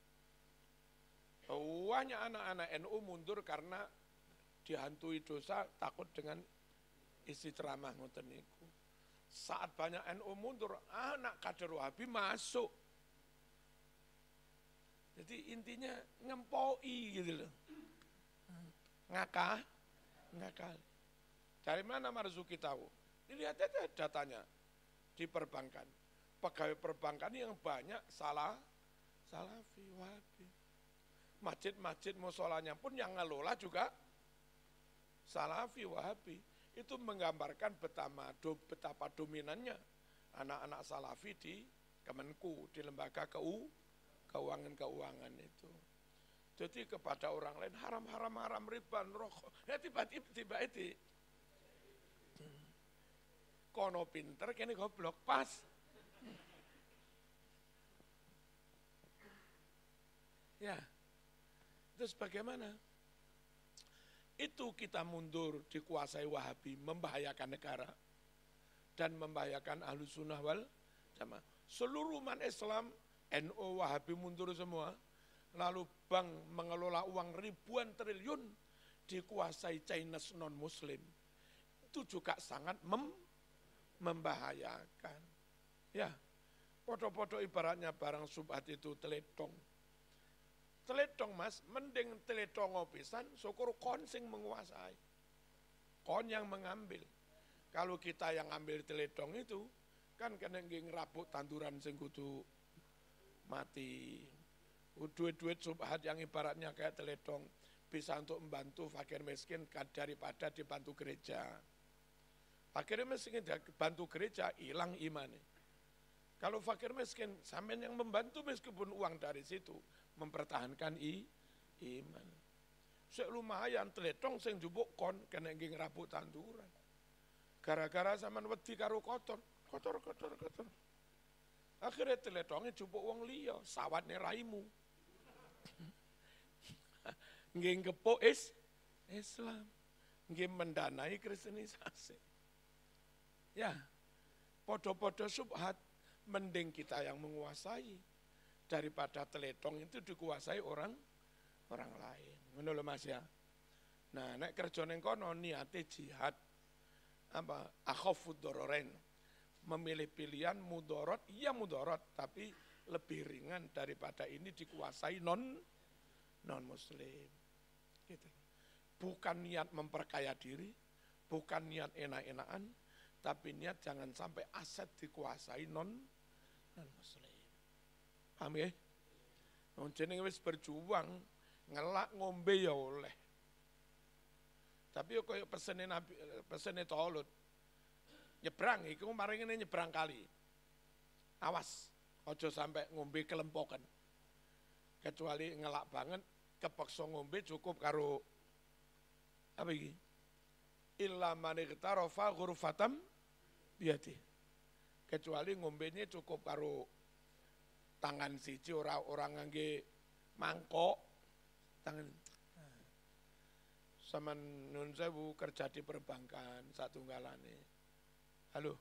Banyak anak-anak N U mundur karena dihantui dosa takut dengan isi ceramah ngoten niku. Saat banyak N U mundur, anak kader Wahabi masuk. Jadi intinya ngempoi gitu loh. Ngakah, ngakal. Dari mana Marzuki tahu? Dilihat aja datanya di perbankan. Pegawai perbankan yang banyak salah, salafi, Wahabi. Masjid-masjid musolanya pun yang ngelola juga salafi, Wahabi. Itu menggambarkan betapa, betapa dominannya anak-anak salafi di Kemenku, di lembaga keu, keuangan-keuangan itu. Jadi kepada orang lain haram-haram haram riba rokok. Ya tiba-tiba itu. kono pinter kene goblok pas. Ya. Terus bagaimana? Itu kita mundur dikuasai Wahabi, membahayakan negara dan membahayakan Ahlus Sunnah wal Jamaah. Seluruh umat Islam, N U, Wahabi mundur semua. Lalu bank mengelola uang ribuan triliun dikuasai Chinese non-Muslim. Itu juga sangat mem membahayakan. Ya, podo-podo ibaratnya barang subhat itu teletong. Teletong mas, mending teletong pisan, syukur kon sing menguasai. Kon yang mengambil. Kalau kita yang ambil teletong itu, kan kena ngerabuk tanduran sing kudu mati. Duit-duit subhat yang ibaratnya kayak teletong, bisa untuk membantu fakir miskin daripada dibantu gereja. Fakir miskin dibantu gereja, hilang imannya. Kalau fakir miskin, sampean yang membantu meskipun uang dari situ, mempertahankan i, iman. Sek lumayan teletong sing jupuk kon kena nggih ngrabuk tanduran. Gara-gara sampean wedi karo kotor, kotor kotor kotor. Akhirnya teletonge jupuk wong liya, sawatne raimu. Nggih ngepuk is Islam. Nggih mendanai kristenisasi. Ya. Podo-podo subhat, mending kita yang menguasai daripada teletong itu dikuasai orang orang lain. Ngono lho Mas ya. Nah, nek kerja ning kono niate jihad apa akhafud dororen. Memilih pilihan mudorot, iya mudorot, tapi lebih ringan daripada ini dikuasai non non muslim. Gitu. Bukan niat memperkaya diri, bukan niat enak-enakan, tapi niat jangan sampai aset dikuasai non non muslim. Paham ya? Wong jenenge wis berjuang, ngelak ngombe ya oleh. Tapi yo koyo pesene Nabi, pesene Tolut. Nyebrang iku kemarin ini nyebrang kali. Awas, ojo sampai ngombe kelempokan. Kecuali ngelak banget, kepeksa ngombe cukup karo apa iki? Illa man iqtarafa ghurfatam biyadi. Kecuali ngombenya cukup karo tangan siji ora orang ngangge mangkok tangan. Saman nun sewu kerja di perbankan satunggalane. Halo.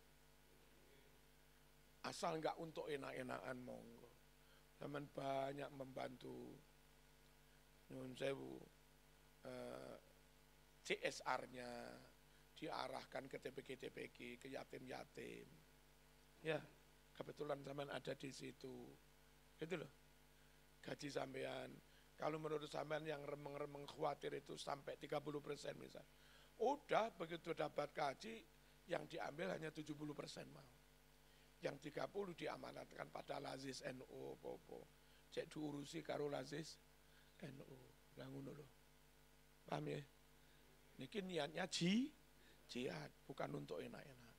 Asal enggak untuk enak-enakan monggo. Saman banyak membantu nun sewu eh, C S R-nya diarahkan ke T P G T P G, ke yatim-yatim. Ya, kebetulan zaman ada di situ. Itu loh, gaji sampean. Kalau menurut sampean yang remeng-remeng khawatir itu sampai tiga puluh persen misal. Udah begitu dapat gaji, yang diambil hanya tujuh puluh persen mau. Yang tiga puluh diamanatkan pada lazis N U, popo. Cek diurusi karo lazis N U. Lah ngono lho. Paham ya? Niki niatnya ji, jihad, bukan untuk enak-enak.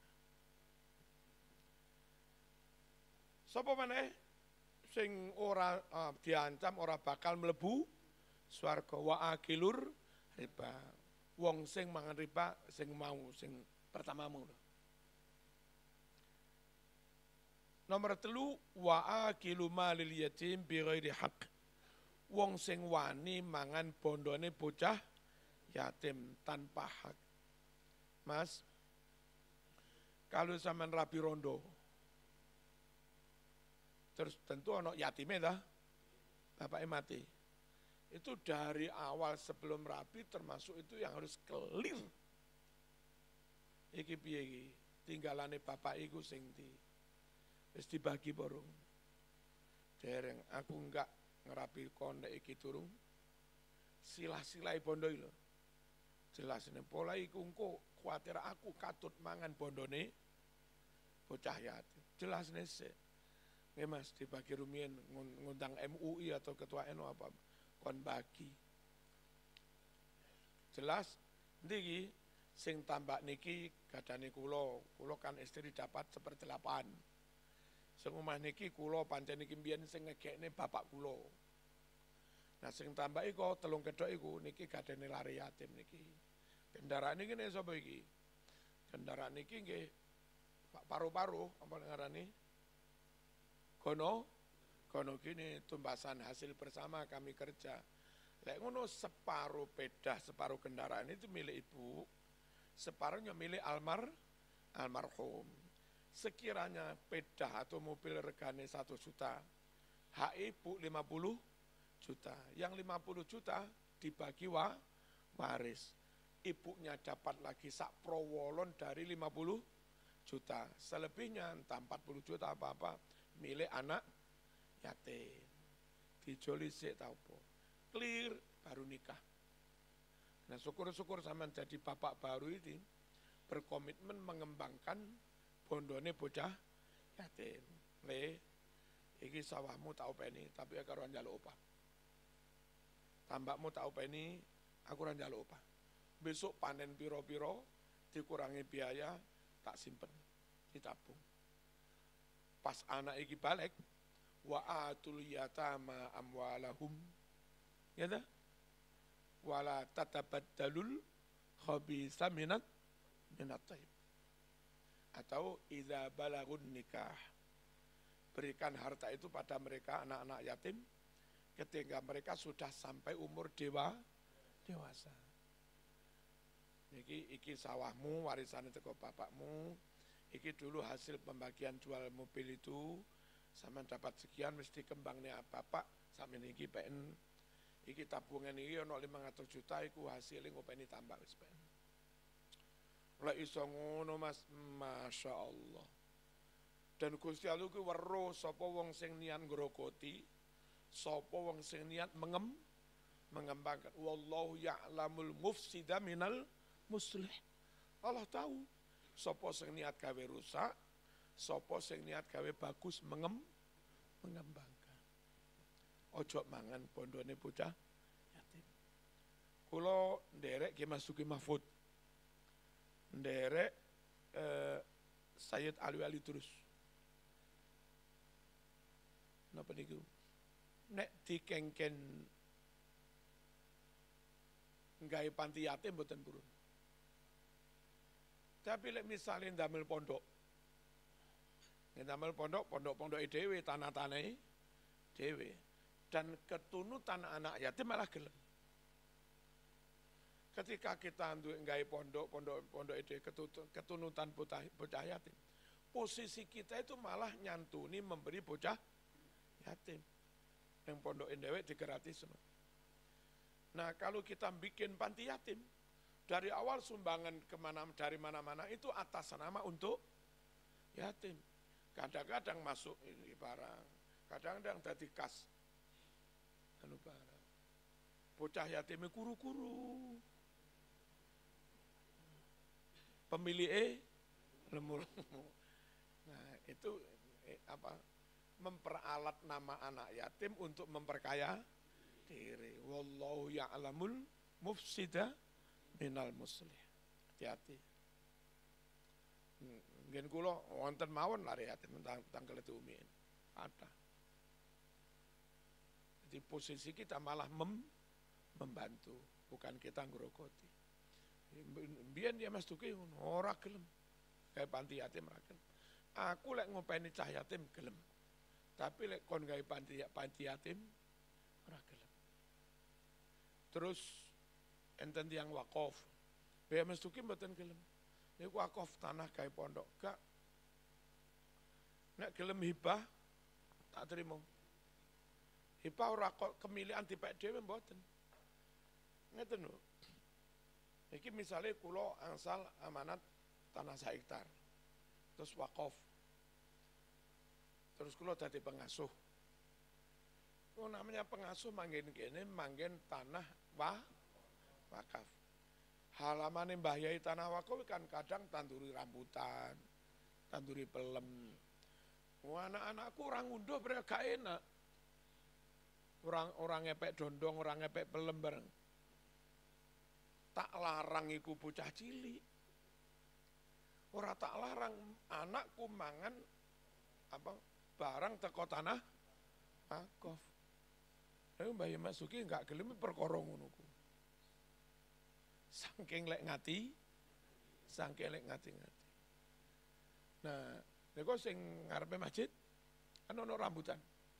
Sapa maneh sing ora uh, diancam ora bakal mlebu swarga wa akilur riba. Wong sing mangan riba sing mau sing pertamamu lho. Nomor telu wa akilu malil yatim bi ghairi haq. Wong sing wani mangan bondone bocah yatim tanpa hak. Mas, kalau sampean rapi rondo, terus tentu ono yatime dah, bapaknya mati. Itu dari awal sebelum rapi termasuk itu yang harus clear. Iki piye iki? Tinggalane bapak iku sing di wis dibagi borong. Dereng aku enggak ngerapi kon nek iki turung. Silah-silah bondo lho. Jelas ini pola iku engko kuatir aku katut mangan bondone bocah yatim. Jelas nih sih. Nggih Mas dibagi rumien ngundang M U I atau ketua N U apa kon bagi. Jelas niki sing tambak niki gadane kula, kula kan istri dapat seperdelapan. Sing omah niki kula pancen niki mbiyen sing ngegekne bapak kula. Nah sing tambah iku telung kedok iku niki gadane lare yatim niki. Kendaraan niki nek sapa iki? Kendaraan niki nggih Pak paru-paru apa ngarani? Kono kono gini tumbasan hasil bersama kami kerja. Lek ngono separuh pedah, separuh kendaraan itu milik ibu, separuhnya milik almar, almarhum. Sekiranya pedah atau mobil regane satu juta, hak ibu lima puluh juta. Yang lima puluh juta dibagi wa, waris. Ibunya dapat lagi sak prowolon dari lima puluh juta. Selebihnya entah empat puluh juta apa-apa milik anak yatim. Dijoli sik tau po. Clear, baru nikah. Nah syukur-syukur sama jadi bapak baru ini berkomitmen mengembangkan bondone bocah yatim. Le, iki sawahmu tak openi, tapi aku ora njaluk opah. Tambakmu tak openi, aku ora njaluk opah. Besok panen piro-piro, dikurangi biaya, tak simpen, ditabung. Pas anak iki balik, wa atul yatama amwalahum, ya dah, wala tatabaddalul khabisa minat minat taib. Atau idza balagun nikah, berikan harta itu pada mereka anak-anak yatim ketika mereka sudah sampai umur dewa dewasa. Iki iki sawahmu warisan teko bapakmu, iki dulu hasil pembagian jual mobil itu, sama dapat sekian mesti kembangnya bapak sampe niki P N. Iki tabungan iki ono lima ratus juta iku hasilnya ngopeni tambah wis P N. Lah iso ngono Mas, Masya Allah. Dan Gusti Allah ku weruh sapa wong sing niat ngrokoti, sapa wong sing niat mengem mengembangkan. Wallahu ya'lamul mufsida minal muslih. Allah tahu sapa sing niat gawe rusak, sapa sing niat gawe bagus mengem mengembangkan. Ojo mangan pondone bocah yatim. Kula nderek Ki Mas Duki Mahfud. Nderek eh, Sayyid Ali Ali terus. Napa niku? Nek dikengken nggawe panti yatim mboten purun. Tapi lek misale ndamel pondok. Ndamel pondok, pondok-pondoke dhewe, tanah-tanahe dhewe. Dan ketunutan anak yatim malah gelem. Ketika kita nggawe pondok, pondok pondok ide ketunutan bocah bocah yatim, posisi kita itu malah nyantuni memberi bocah yatim. Yang pondok dhewe digratis. Nah kalau kita bikin panti yatim, dari awal sumbangan kemana dari mana-mana itu atas nama untuk yatim. Kadang-kadang masuk ini barang, kadang-kadang dari kas. Anu barang. Bocah yatimnya kuru-kuru. Pemilih E lemu-lemu. Nah, itu eh, apa? Memperalat nama anak yatim untuk memperkaya diri. Wallahu ya'lamul mufsida minal muslih. Hati-hati. Ngen kula wonten mawon lari yatim tanggal itu umiin. Ada. Di posisi kita malah mem, membantu, bukan kita ngrokoti. Biyen dia Mas Duki ora gelem. Kayak panti yatim ora gelem. Aku lek ngopeni cah yatim gelem. Tapi lek kon gawe panti panti yatim ora gelem. Terus enten tiyang wakaf. Biyen Mas Duki mboten gelem. Niku wakaf tanah gawe pondok gak. Nek gelem hibah tak terima. Hibah ora kok kemilikan dipek dhewe mboten. Ngeten lho. Iki misale kula angsal amanat tanah sak hektar. Terus wakaf. Terus kula dadi pengasuh. Oh namanya pengasuh manggen kene manggen tanah wa wakaf. Halamane Mbah Yai tanah wakaf kan kadang tanduri rambutan, tanduri pelem. Wah anak-anakku orang ngunduh bre gak enak. Orang orang ngepek dondong, orang ngepek pelem bareng. Tak larang iku bocah cilik. Ora tak larang anakku mangan apa barang teko tanah wakaf. Lalu Mbah Mas Duki enggak gelem perkara ngono ku. Saking lek ngati, saking lek ngati-ngati. Nah, niku sing ngarepe masjid kan ono rambutan.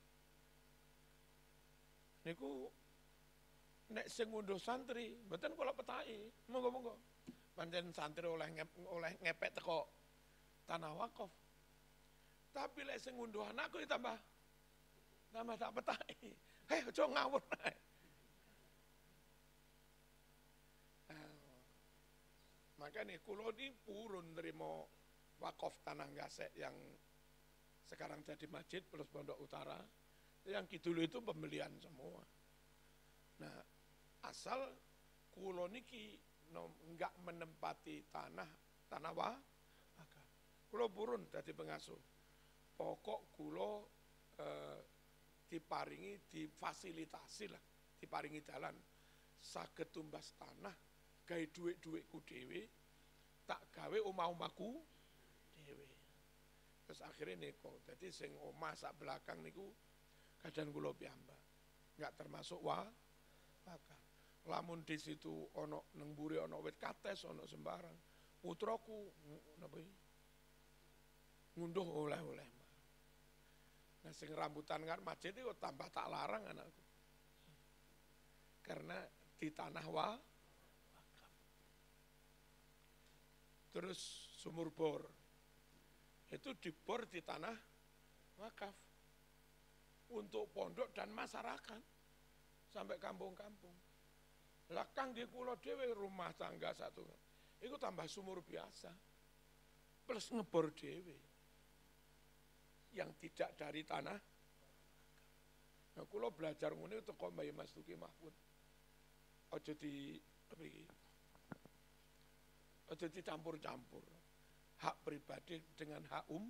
Niku nek sing ngunduh santri, mboten kula petaki, monggo-monggo. Pancen santri oleh ngep, oleh ngepek teko tanah wakaf. Tapi lek sing ngunduh anakku ditambah tambah tak petaki. Hei, aja ngawur ae. Makanya kulo ini purun nerima wakaf tanah Gasek yang sekarang jadi masjid plus Pondok Utara. Yang kidul itu pembelian semua. Nah, asal kulo niki enggak menempati tanah tanah wa, kulo purun jadi pengasuh. Pokok kulo eh, diparingi, difasilitasi lah, diparingi jalan. Saged tumbas tanah, gawe duit-duitku dhewe, tak gawe omah-omahku dhewe. Terus akhirnya niku, jadi sing omah sak belakang niku kadang kula piyambak. Enggak termasuk wa wakaf. Lamun di situ ono nang mburi ono wit kates, ono sembarang. Putraku napa iki? Ngunduh oleh-oleh. Nah sing rambutan kan masjid itu tambah tak larang anakku. Karena di tanah wa wakaf. Terus sumur bor. Itu dibor di tanah wakaf. Untuk pondok dan masyarakat sampai kampung-kampung. Lah kang di kula dhewe rumah tangga satu. Iku tambah sumur biasa. Plus ngebor dhewe. Yang tidak dari tanah. Nah kula belajar ngene teko Mbah Mas Tuki Mahfud. Aja di apa iki? Aja dicampur-campur. Hak pribadi dengan hak um.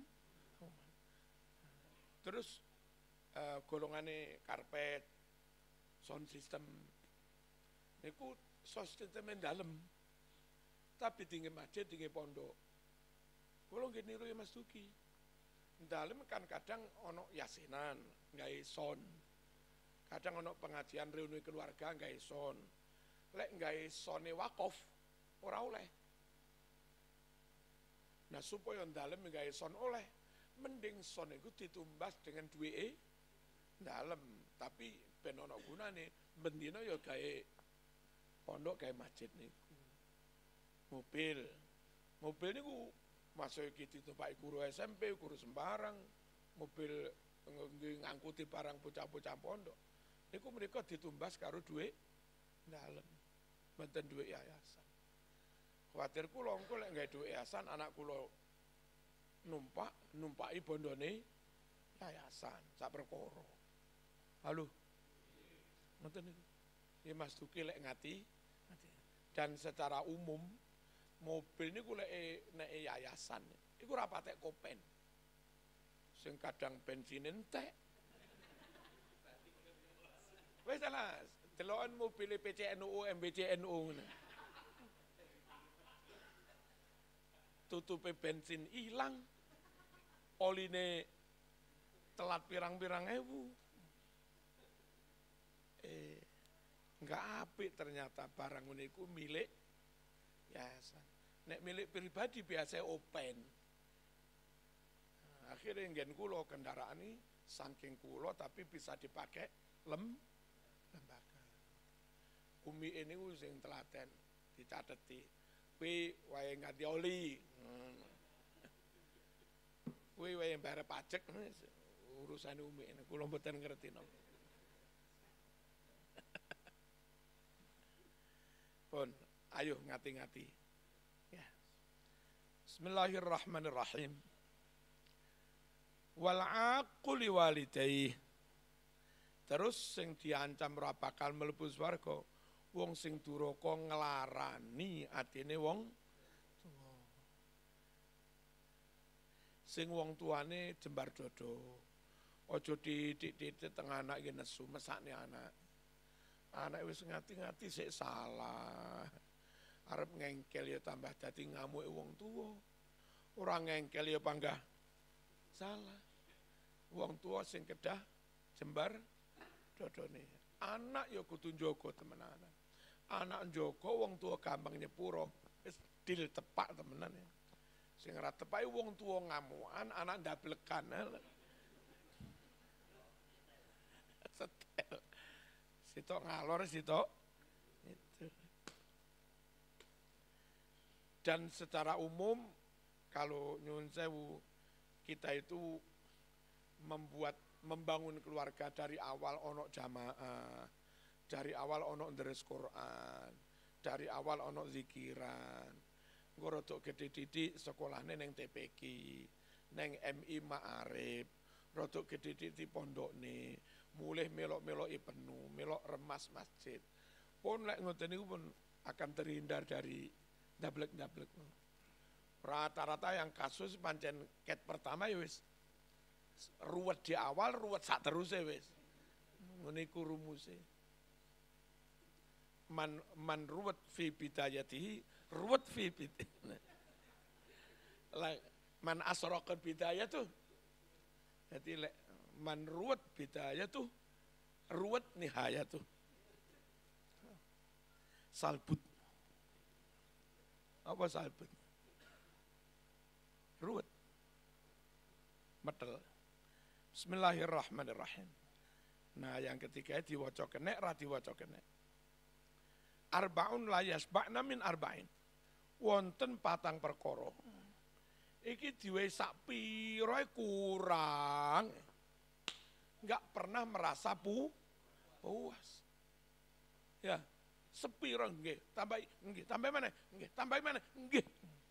Terus Uh, golongane karpet, sound system, niku sound system dalem, tapi tinggi masjid, tinggi pondok. Kalau nggak niru ya Mas Duki, dalem kan kadang ono yasinan, nggak sound, kadang ono pengajian reuni keluarga nggak sound, lek nggak sound wakaf, ora oleh. Nah supaya dalem nggak sound oleh, mending sound itu ditumbas dengan dua e. Dalam, tapi ben ono gunane bendina ya gawe pondok gawe masjid niku. Mobil. Mobil niku masuk iki ditumpaki guru S M P, guru sembarang, mobil ngangkuti barang bocah-bocah pondok. Niku mereka ditumbas karo dhuwit dalem. Mboten dhuwit yayasan. Kuwatir kula engko lek gawe dhuwit yayasan anak kula numpak, numpaki bondone yayasan sak perkara. Halo, ngoten niku. Ya Mas Duki lek ngati, dan secara umum mobil niku lek nek yayasan, iku ora patek kopen. Sing kadang bensin entek. Wis lah, deloken mobil P C N U, M B C N U ngono. Tutupe bensin ilang. Oline telat pirang-pirang ewu. Eh, enggak apik ternyata barang niku milik yayasan. Nek milik pribadi biasa open. Nah, akhirnya nggen kula kendaraan ini saking kula tapi bisa dipakai lem lembaga. Umi ini sing telaten dicateti. Kuwi wae nganti oli. Kuwi wae bayar pajak urusan umi ini kula mboten ngerti napa. Pun, ayo ngati-ngati. Ya. Bismillahirrahmanirrahim. Wal aquli walidayhi. Terus sing diancam ora bakal mlebu swarga wong sing duraka nglarani atine wong tuwa. Sing wong tuane jembar dodo. Aja didik-didik teng anak iki nesu mesakne anak. Anak wis ngati-ngati sik salah. Arep ngengkel ya tambah dadi ngamuke wong tuwa. Ora ngengkel ya panggah salah. Wong tuwa sing kedah jembar dodone. Anak ya kudu njaga temenan. Anak njaga wong tuwa gampang nyepuro. Wis dil tepak temenan ya. Sing ora tepae wong tuwa ngamukan, anak ndablekan. Setel. Sitok ngalor sitok. Itu. Dan secara umum kalau nyun sewu kita itu membuat membangun keluarga dari awal ono jamaah, dari awal ono ndres Quran, dari awal ono zikiran. Engko rodok gede didik sekolahne neng T P Q, neng M I Ma'arif, rodok gede didik pondokne, mulih melok-meloki penuh, melok remas masjid. Pun lek ngoten niku pun akan terhindar dari dablek-dablek. Rata-rata yang kasus pancen ket pertama ya wis ruwet di awal, ruwet sak terus wis. Ngene iku rumuse. Man man ruwet fi bidayatihi, ruwet fi bidayatihi. Man asraqat bidayah tuh. Jadi lek man ruwet bidayah tuh, ruwet nihayah tuh. Salbut. Apa salbut? Ruwet. Metel. Bismillahirrahmanirrahim. Nah yang ketiga diwaca kenek, ra diwaca kenek. Arbaun la yasba'na min arba'in. Wonten patang perkara. Iki diwe sak pira kurang. Enggak pernah merasa pu, puas. Ya, sepira nggih, tambah nggih, tambah mana? Nggih, tambah mana? Nggih.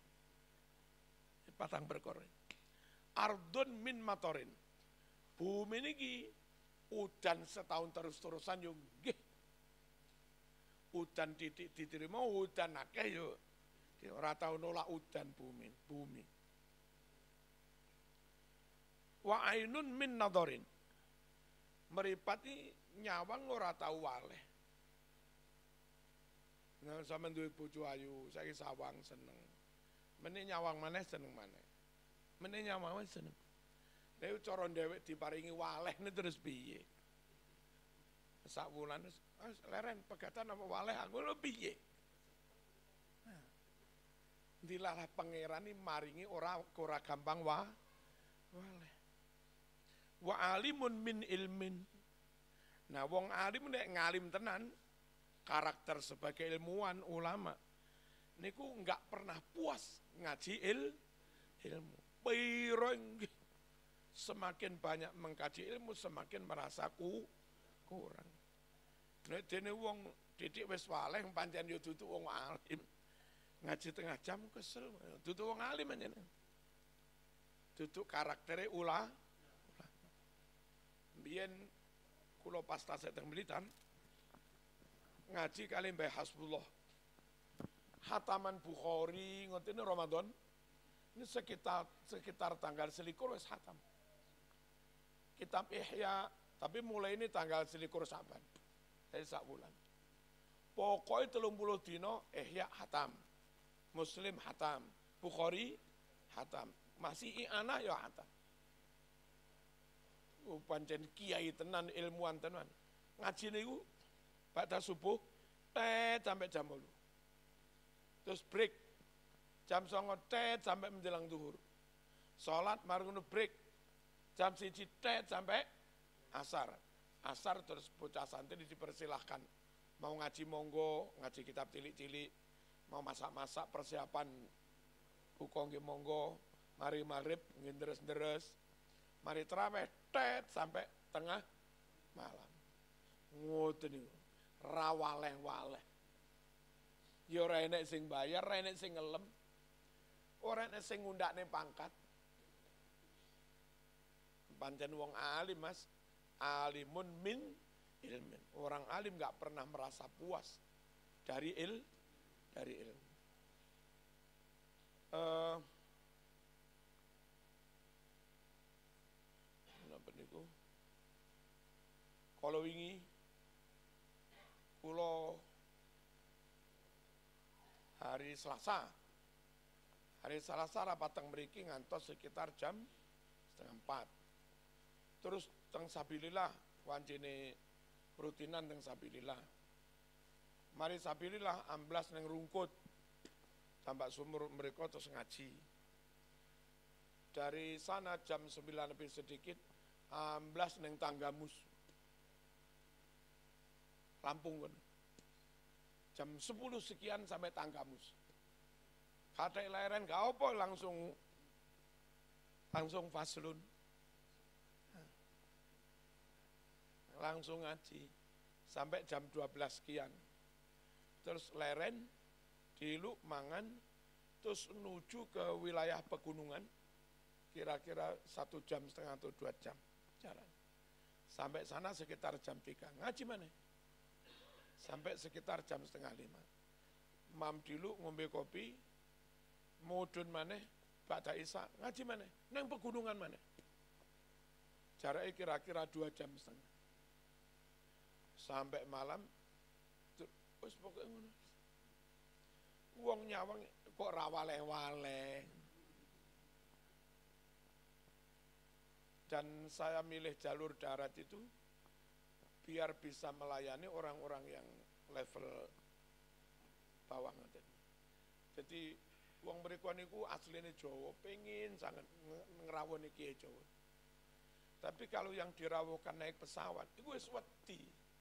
Patang perkara. Ardun min matorin. Bumi niki udan setahun terus-terusan yo nggih. Udan titik diterima, udan akeh yo. Ora tau nolak udan bumi, bumi. Wa ainun min nadharin. Mripati nyawang ora tau waleh. Nah, sampeyan duwe bojo ayu, saiki sawang seneng. Mene nyawang maneh seneng maneh. Mene nyawang maneh seneng. Nek cara dhewek diparingi waleh terus piye? Sak wulan wis leren pegatan apa waleh aku lho piye? Dilalah pangeran iki maringi ora ora gampang wa waleh. Wa alimun min ilmin. Nah wong alim nek ngalim tenan karakter sebagai ilmuwan ulama niku enggak pernah puas ngaji il, ilmu. Piro semakin banyak mengkaji ilmu semakin merasa ku, kurang. Nek dene wong didik wis waleh pancen yo dudu wong alim. Ngaji tengah jam kesel, dudu wong alim pancen. Dudu karaktere ulah. Biyen kula pas tasik teng Blitar ngaji kali Mbah Hasbullah. Hataman Bukhari ngoten Ramadan. Ini sekitar sekitar tanggal selikur wis hatam. Kitab Ihya, tapi mulai ini tanggal selikur Saban. Dari sak bulan. Pokoknya telung puluh dino Ihya hatam. Muslim hatam. Bukhari hatam. Masih i'anah ya hatam. Oh, pancen kiai tenan, ilmuwan tenan. Ngaji niku pada subuh tet sampai jam delapan. Terus break jam songo tet sampai menjelang duhur. Salat mari ngono break jam siji tet sampai asar. Asar terus bocah santri dipersilahkan mau ngaji monggo, ngaji kitab cilik-cilik, mau masak-masak persiapan buka nggih monggo, mari maghrib nggih deres-deres. Mari tarawih tet sampai tengah malam. Ngoten niku. Ra waleh-waleh. Ya ora enek sing bayar, ora enek sing ngelem. Ora enek sing ngundakne pangkat. Pancen wong alim, Mas. Alimun min ilmin. Orang alim enggak pernah merasa puas dari il dari ilmu. Uh, niku kalau wingi kula hari Selasa hari Selasa rapat teng mriki ngantos sekitar jam setengah empat terus teng sabilillah wancine rutinan teng sabilillah mari sabilillah amblas neng rungkut tambak sumur mereka terus ngaji Dari sana jam sembilan lebih sedikit, amblas neng Tanggamus. Lampung kan. Jam sepuluh sekian sampai Tanggamus. Kata leren gak apa langsung langsung faslun. Langsung ngaji sampai jam dua belas sekian. Terus leren, diluk mangan, terus menuju ke wilayah pegunungan. Kira-kira satu jam setengah atau dua jam jalan. Sampai sana sekitar jam tiga. Ngaji mana? Sampai sekitar jam setengah lima. Mam dulu ngombe kopi, mudun mana? Ba'da Isya, ngaji mana? Nang pegunungan mana? Jaraknya kira-kira dua jam setengah. Sampai malam, terus pokoknya ngono. Wong nyawang kok rawaleh-waleh. Dan saya milih jalur darat itu biar bisa melayani orang-orang yang level bawah. Jadi wong mriku niku asline Jawa, pengen sangat ngrawoni Kiai Jawa. Tapi kalau yang dirawuhkan naik pesawat, itu wis wedi.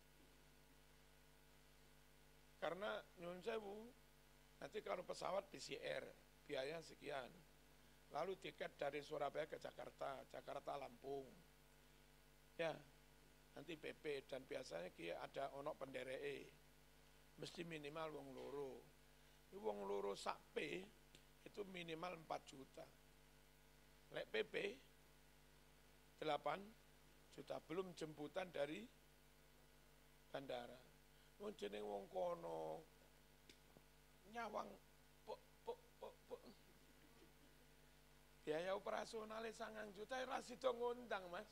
Karena nyuwun sewu, nanti kalau pesawat P C R, biaya sekian. Lalu tiket dari Surabaya ke Jakarta, Jakarta Lampung. Ya, nanti P P dan biasanya kia ada onok penderee. Mesti minimal wong loro. Wong loro sak P itu minimal empat juta. Lek P P delapan juta, belum jemputan dari bandara. Wong jeneng wong kono nyawang pok pok pok pok. Biaya operasionalnya sangang juta, rasi dong ngundang mas.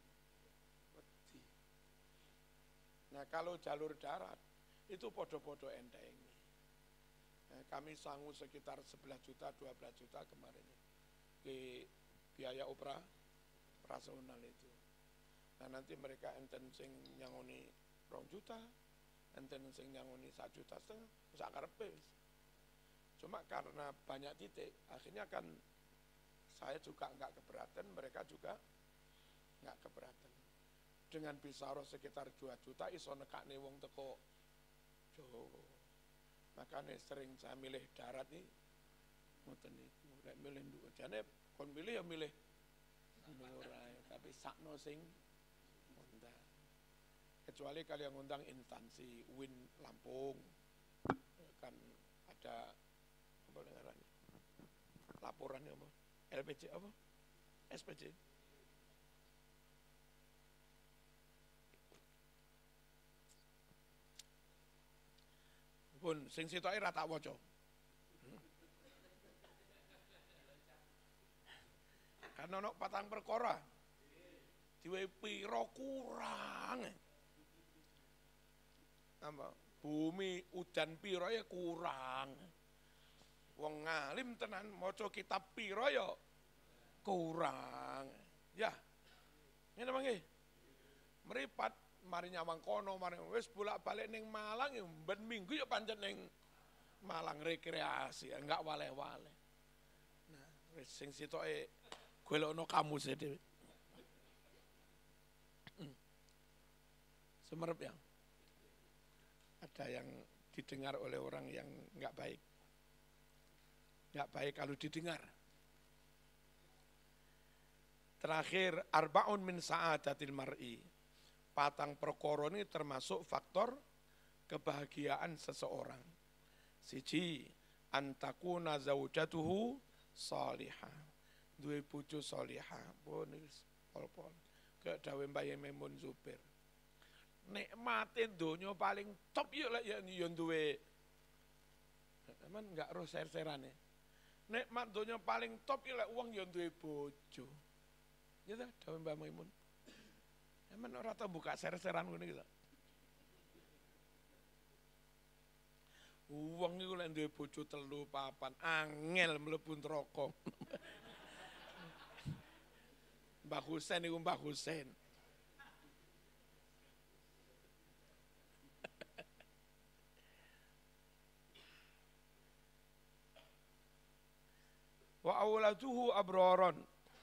Nah kalau jalur darat, itu podo-podo enteng. Nah, kami sanggup sekitar sebelas juta, dua belas juta kemarin. Ke biaya operasional itu. Nah nanti mereka enten sing nyangoni rong juta, enten sing nyangoni satu juta setengah, bisa karepe. Cuma karena banyak titik, akhirnya kan saya juga enggak keberatan, mereka juga enggak keberatan. Dengan bisaro sekitar dua juta, iso nekakne wong teko Jawa. Makanya sering saya milih darat nih, ngoten niku, nek milih nduk. Jane kon milih ya milih murah, tapi sakno sing ngundang. Kecuali kalian ngundang instansi U I N Lampung, kan ada apa namanya? Laporannya apa? L P C apa? S P C. Pun sing sitoke ra tak waca. Karena ono patang perkara. Diwe pira kurang. Apa? Bumi udan pira ya kurang. Wong ngalim tenan maca kitab pira ya kurang. Ya. Ngene mangke. Meripat mari nyawang kono mari wis bolak-balik ning Malang ya ben minggu ya pancen ning Malang rekreasi, enggak waleh-waleh. Nah, wis sing sitoke golekno kamuse dhewe. Semerep ya. Ada yang didengar oleh orang yang enggak baik. Enggak baik kalau didengar. Terakhir, arbaun min sa'adatil mar'i. Patang perkara ini termasuk faktor kebahagiaan seseorang. Siji, antakuna zaujatuhu salihah. Duwe bojo salihah. Bonus pol-pol. Ke dawe Mbah Memun Zubir. Nikmatin donya paling top yuk lah ya duwe. Emang enggak roh ser-serane. Nikmat donya paling top yuk lah uang yang duwe bojo. Ya dah, dawe Mbah Memun. Emang ora tau buka ser-seran ngene iki. Wong iku lek duwe bojo telu papan angel mlebu neraka. Mbah Husain iku Mbah Husain. Wa auladuhu abroron.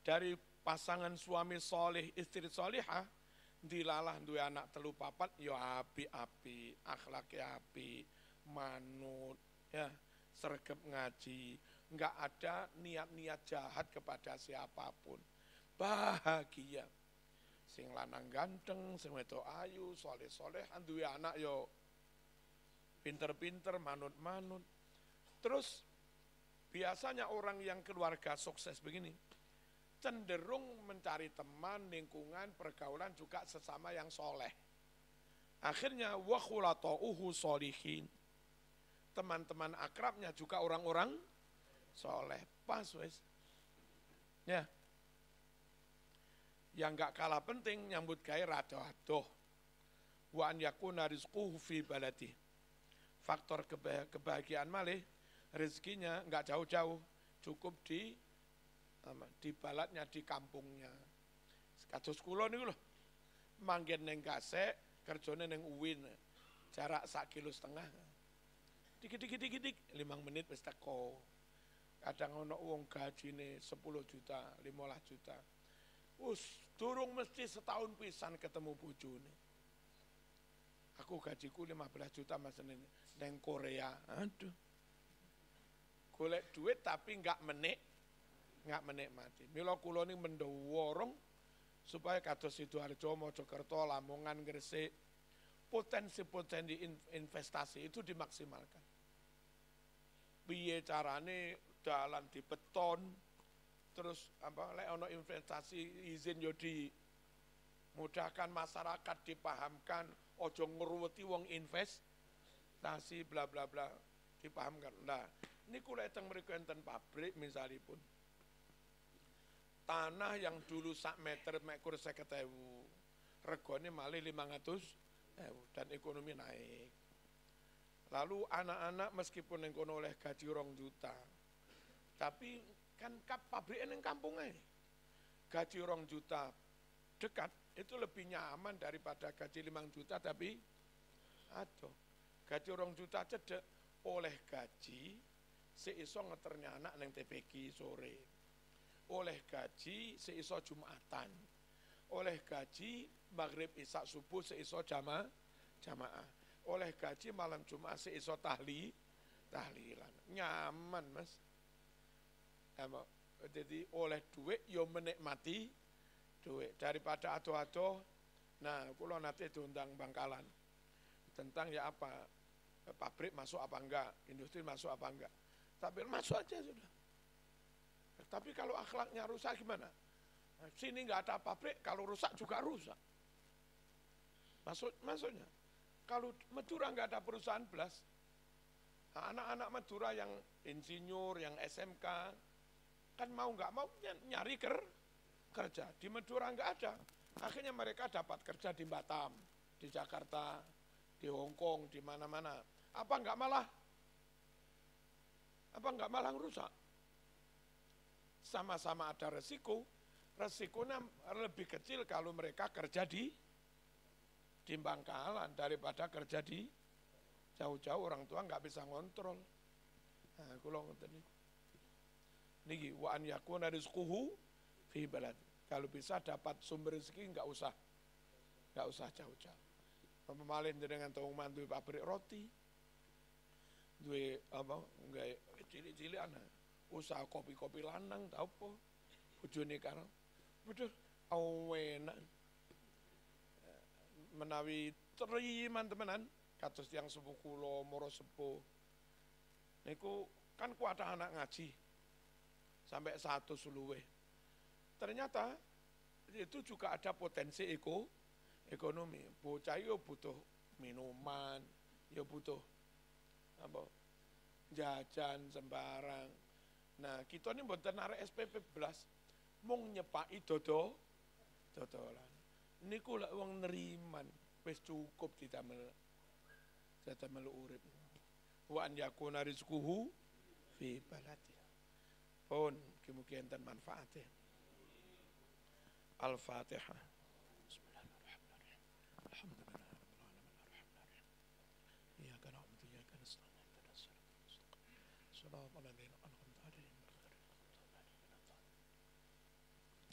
dari pasangan suami soleh, istri solihah, dilalah duwe anak telu papat, yo api-api, akhlaknya api, manut, ya, sregep ngaji, nggak ada niat-niat jahat kepada siapapun. Bahagia. Sing lanang ganteng, sing wedok ayu, soleh-soleh, duwe anak yo pinter-pinter, manut-manut. Terus biasanya orang yang keluarga sukses begini, cenderung mencari teman, lingkungan, pergaulan juga sesama yang soleh. Akhirnya wa khulatauhu sholihin. Teman-teman akrabnya juga orang-orang soleh. Pas wes. Ya. Yang enggak kalah penting nyambut gawe rado-adoh. Wa an yakuna rizquhu fi baladi. Faktor kebahagiaan malih rezekinya enggak jauh-jauh, cukup di di balatnya, di kampungnya. Kados kula niku lho. Manggen ning Gasek, kerjane ning Uwin. Jarak sak kilo setengah. Dikit-dikit-dikit, lima menit wis teko. Kadang ono wong gajine sepuluh juta, lima belas juta. Us, durung mesti setahun pisan ketemu bojone. Aku gajiku lima belas juta mas neng Korea. Aduh. Golek duit tapi enggak menik, enggak menikmati. Mila kula niki mendorong supaya kados Sidoarjo, Mojokerto, Lamongan, Gresik, potensi-potensi investasi itu dimaksimalkan. Piye carane dalan di beton, terus apa lek ono investasi izin yo dimudahkan, masyarakat dipahamkan, ojo ngruweti wong investasi bla bla bla, dipahamkan. Nah, niku lek teng mriku enten pabrik misalipun. Tanah yang dulu sak meter mekur seket ewu, regane malih limang atus ewu dan ekonomi naik. Lalu anak-anak meskipun yang kono oleh gaji rong juta, tapi kan kap pabrik yang kampung aja. Gaji rong juta dekat itu lebih nyaman daripada gaji limang juta tapi aduh, gaji rong juta cedek oleh gaji seiso ngeternya anak neng T P G sore. Oleh gaji seiso Jumatan, oleh gaji maghrib isak subuh seiso jamaah, jamaah, oleh gaji malam Jumat seiso tahli, tahlilan, nyaman mas. Jadi oleh duit yo menikmati duit daripada ado-ado. Nah, kula nanti diundang Bangkalan tentang ya apa pabrik masuk apa enggak, industri masuk apa enggak, tapi masuk aja sudah. Tapi kalau akhlaknya rusak gimana? Nah, sini nggak ada pabrik, kalau rusak juga rusak. Maksud, maksudnya, kalau Madura nggak ada perusahaan belas, nah, anak-anak Madura yang insinyur, yang S M K, kan mau nggak mau nyari ker, kerja. Di Madura nggak ada. Akhirnya mereka dapat kerja di Batam, di Jakarta, di Hong Kong, di mana-mana. Apa nggak malah? Apa nggak malah rusak? Sama-sama ada resiko, resikonya lebih kecil kalau mereka kerja di di Bangkalan daripada kerja di jauh-jauh, orang tua nggak bisa ngontrol. Nah, kula ngoten niku. Niki wa an yakuna rizquhu fi balad. Kalau bisa dapat sumber rezeki nggak usah nggak usah jauh-jauh. Pemalin dengan tong mantu pabrik roti, duwe apa nggak cilik-cilik anak. Usaha kopi-kopi lanang tau apa bojone karo betul enak menawi teriman temenan kados yang sepuh kula moro sepuh niku kan kuatah anak ngaji sampai satu luwih. Ternyata itu juga ada potensi eko ekonomi. Bocah yo butuh minuman, yo butuh apa jajan sembarang. Nah, kita ini mboten arek S P P belas, mung nyepaki dodo, dodolan. Niku lek wong neriman, wis cukup didamel, didamel urip. Wa an yakuna rizquhu fi baladi. Pun mugi enten manfaate. Al-Fatihah. Bismillahirrahmanirrahim. Alhamdulillah. Iyyaka na'budu wa iyyaka nasta'in. Ihdinas siratal mustaqim.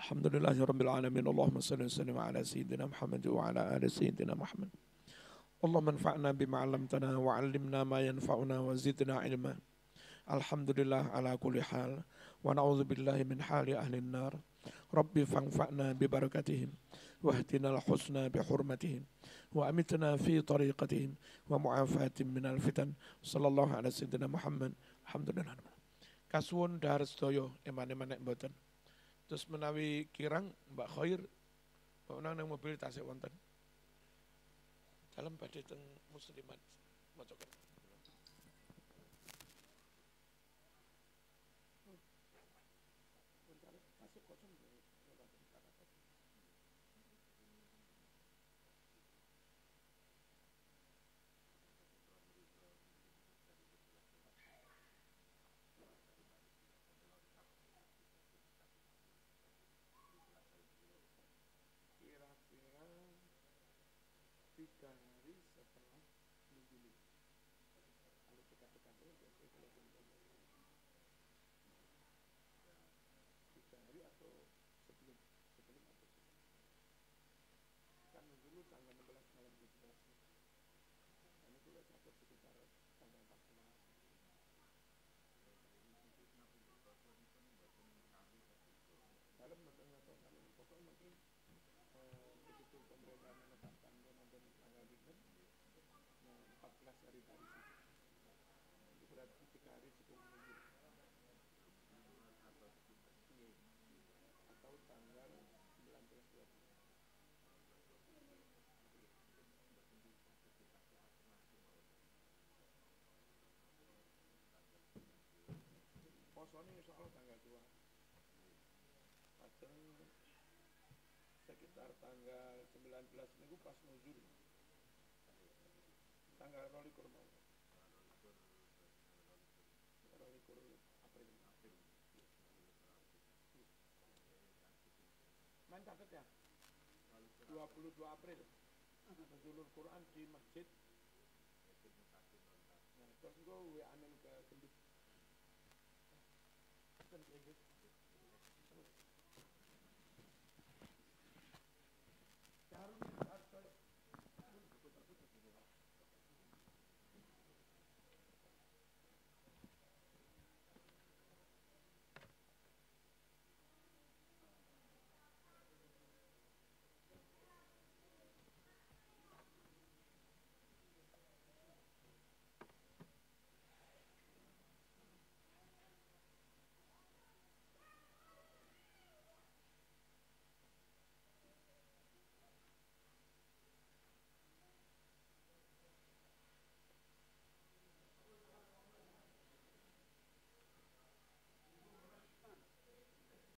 Alhamdulillahirabbil alamin. Allahumma shalli wa sallim ala sayyidina Muhammad wa ala ali sayyidina Muhammad. Allahumma anfa'na bima 'allamtana wa 'allimna ma yanfa'una wa zidna ilma. Alhamdulillah ala kulli hal wa na'udzu billahi min hali ahli an-nar. Rabbi fanfa'na bi barakatihim wahdina al-husna bi hurmatihim wa amitna fi tariqatihim wa mu'afatin minal fitan. Sallallahu ala sayyidina Muhammad. Alhamdulillah. Kasuwun dahar sedaya eman-eman nek mboten. Terus menawi kirang Mbak Khair Mbak nang mobil tasik wonten. Dalam badhe teng muslimat maca. Tiga hari setelah nuzul. Kalau dekat-dekat itu biasanya kelihatan tiga hari atau sebelum sebelum atau sebelum. Kan nuzul tanggal enam belas malam tujuh belas. Dan itu lah dapat sekitar tanggal empat belas. Dalam matanya atau dalam pokoknya mungkin begitu pemerintah menetapkan Ramadan tanggal lima, empat belas hari dari situ. Itu berarti tiga hari sebelum nuzul. Atau tanggal sembilan belas dua puluh. Posone insya Allah tanggal dua. Padahal sekitar tanggal sembilan belas minggu pas nuzul. Tanggal rolikur mau. Rolikur April. April. Main catat ya. dua puluh dua April. Nuzulul Quran di masjid. Nah, terus gue W A-nin ke gendut. Kan kayak gitu.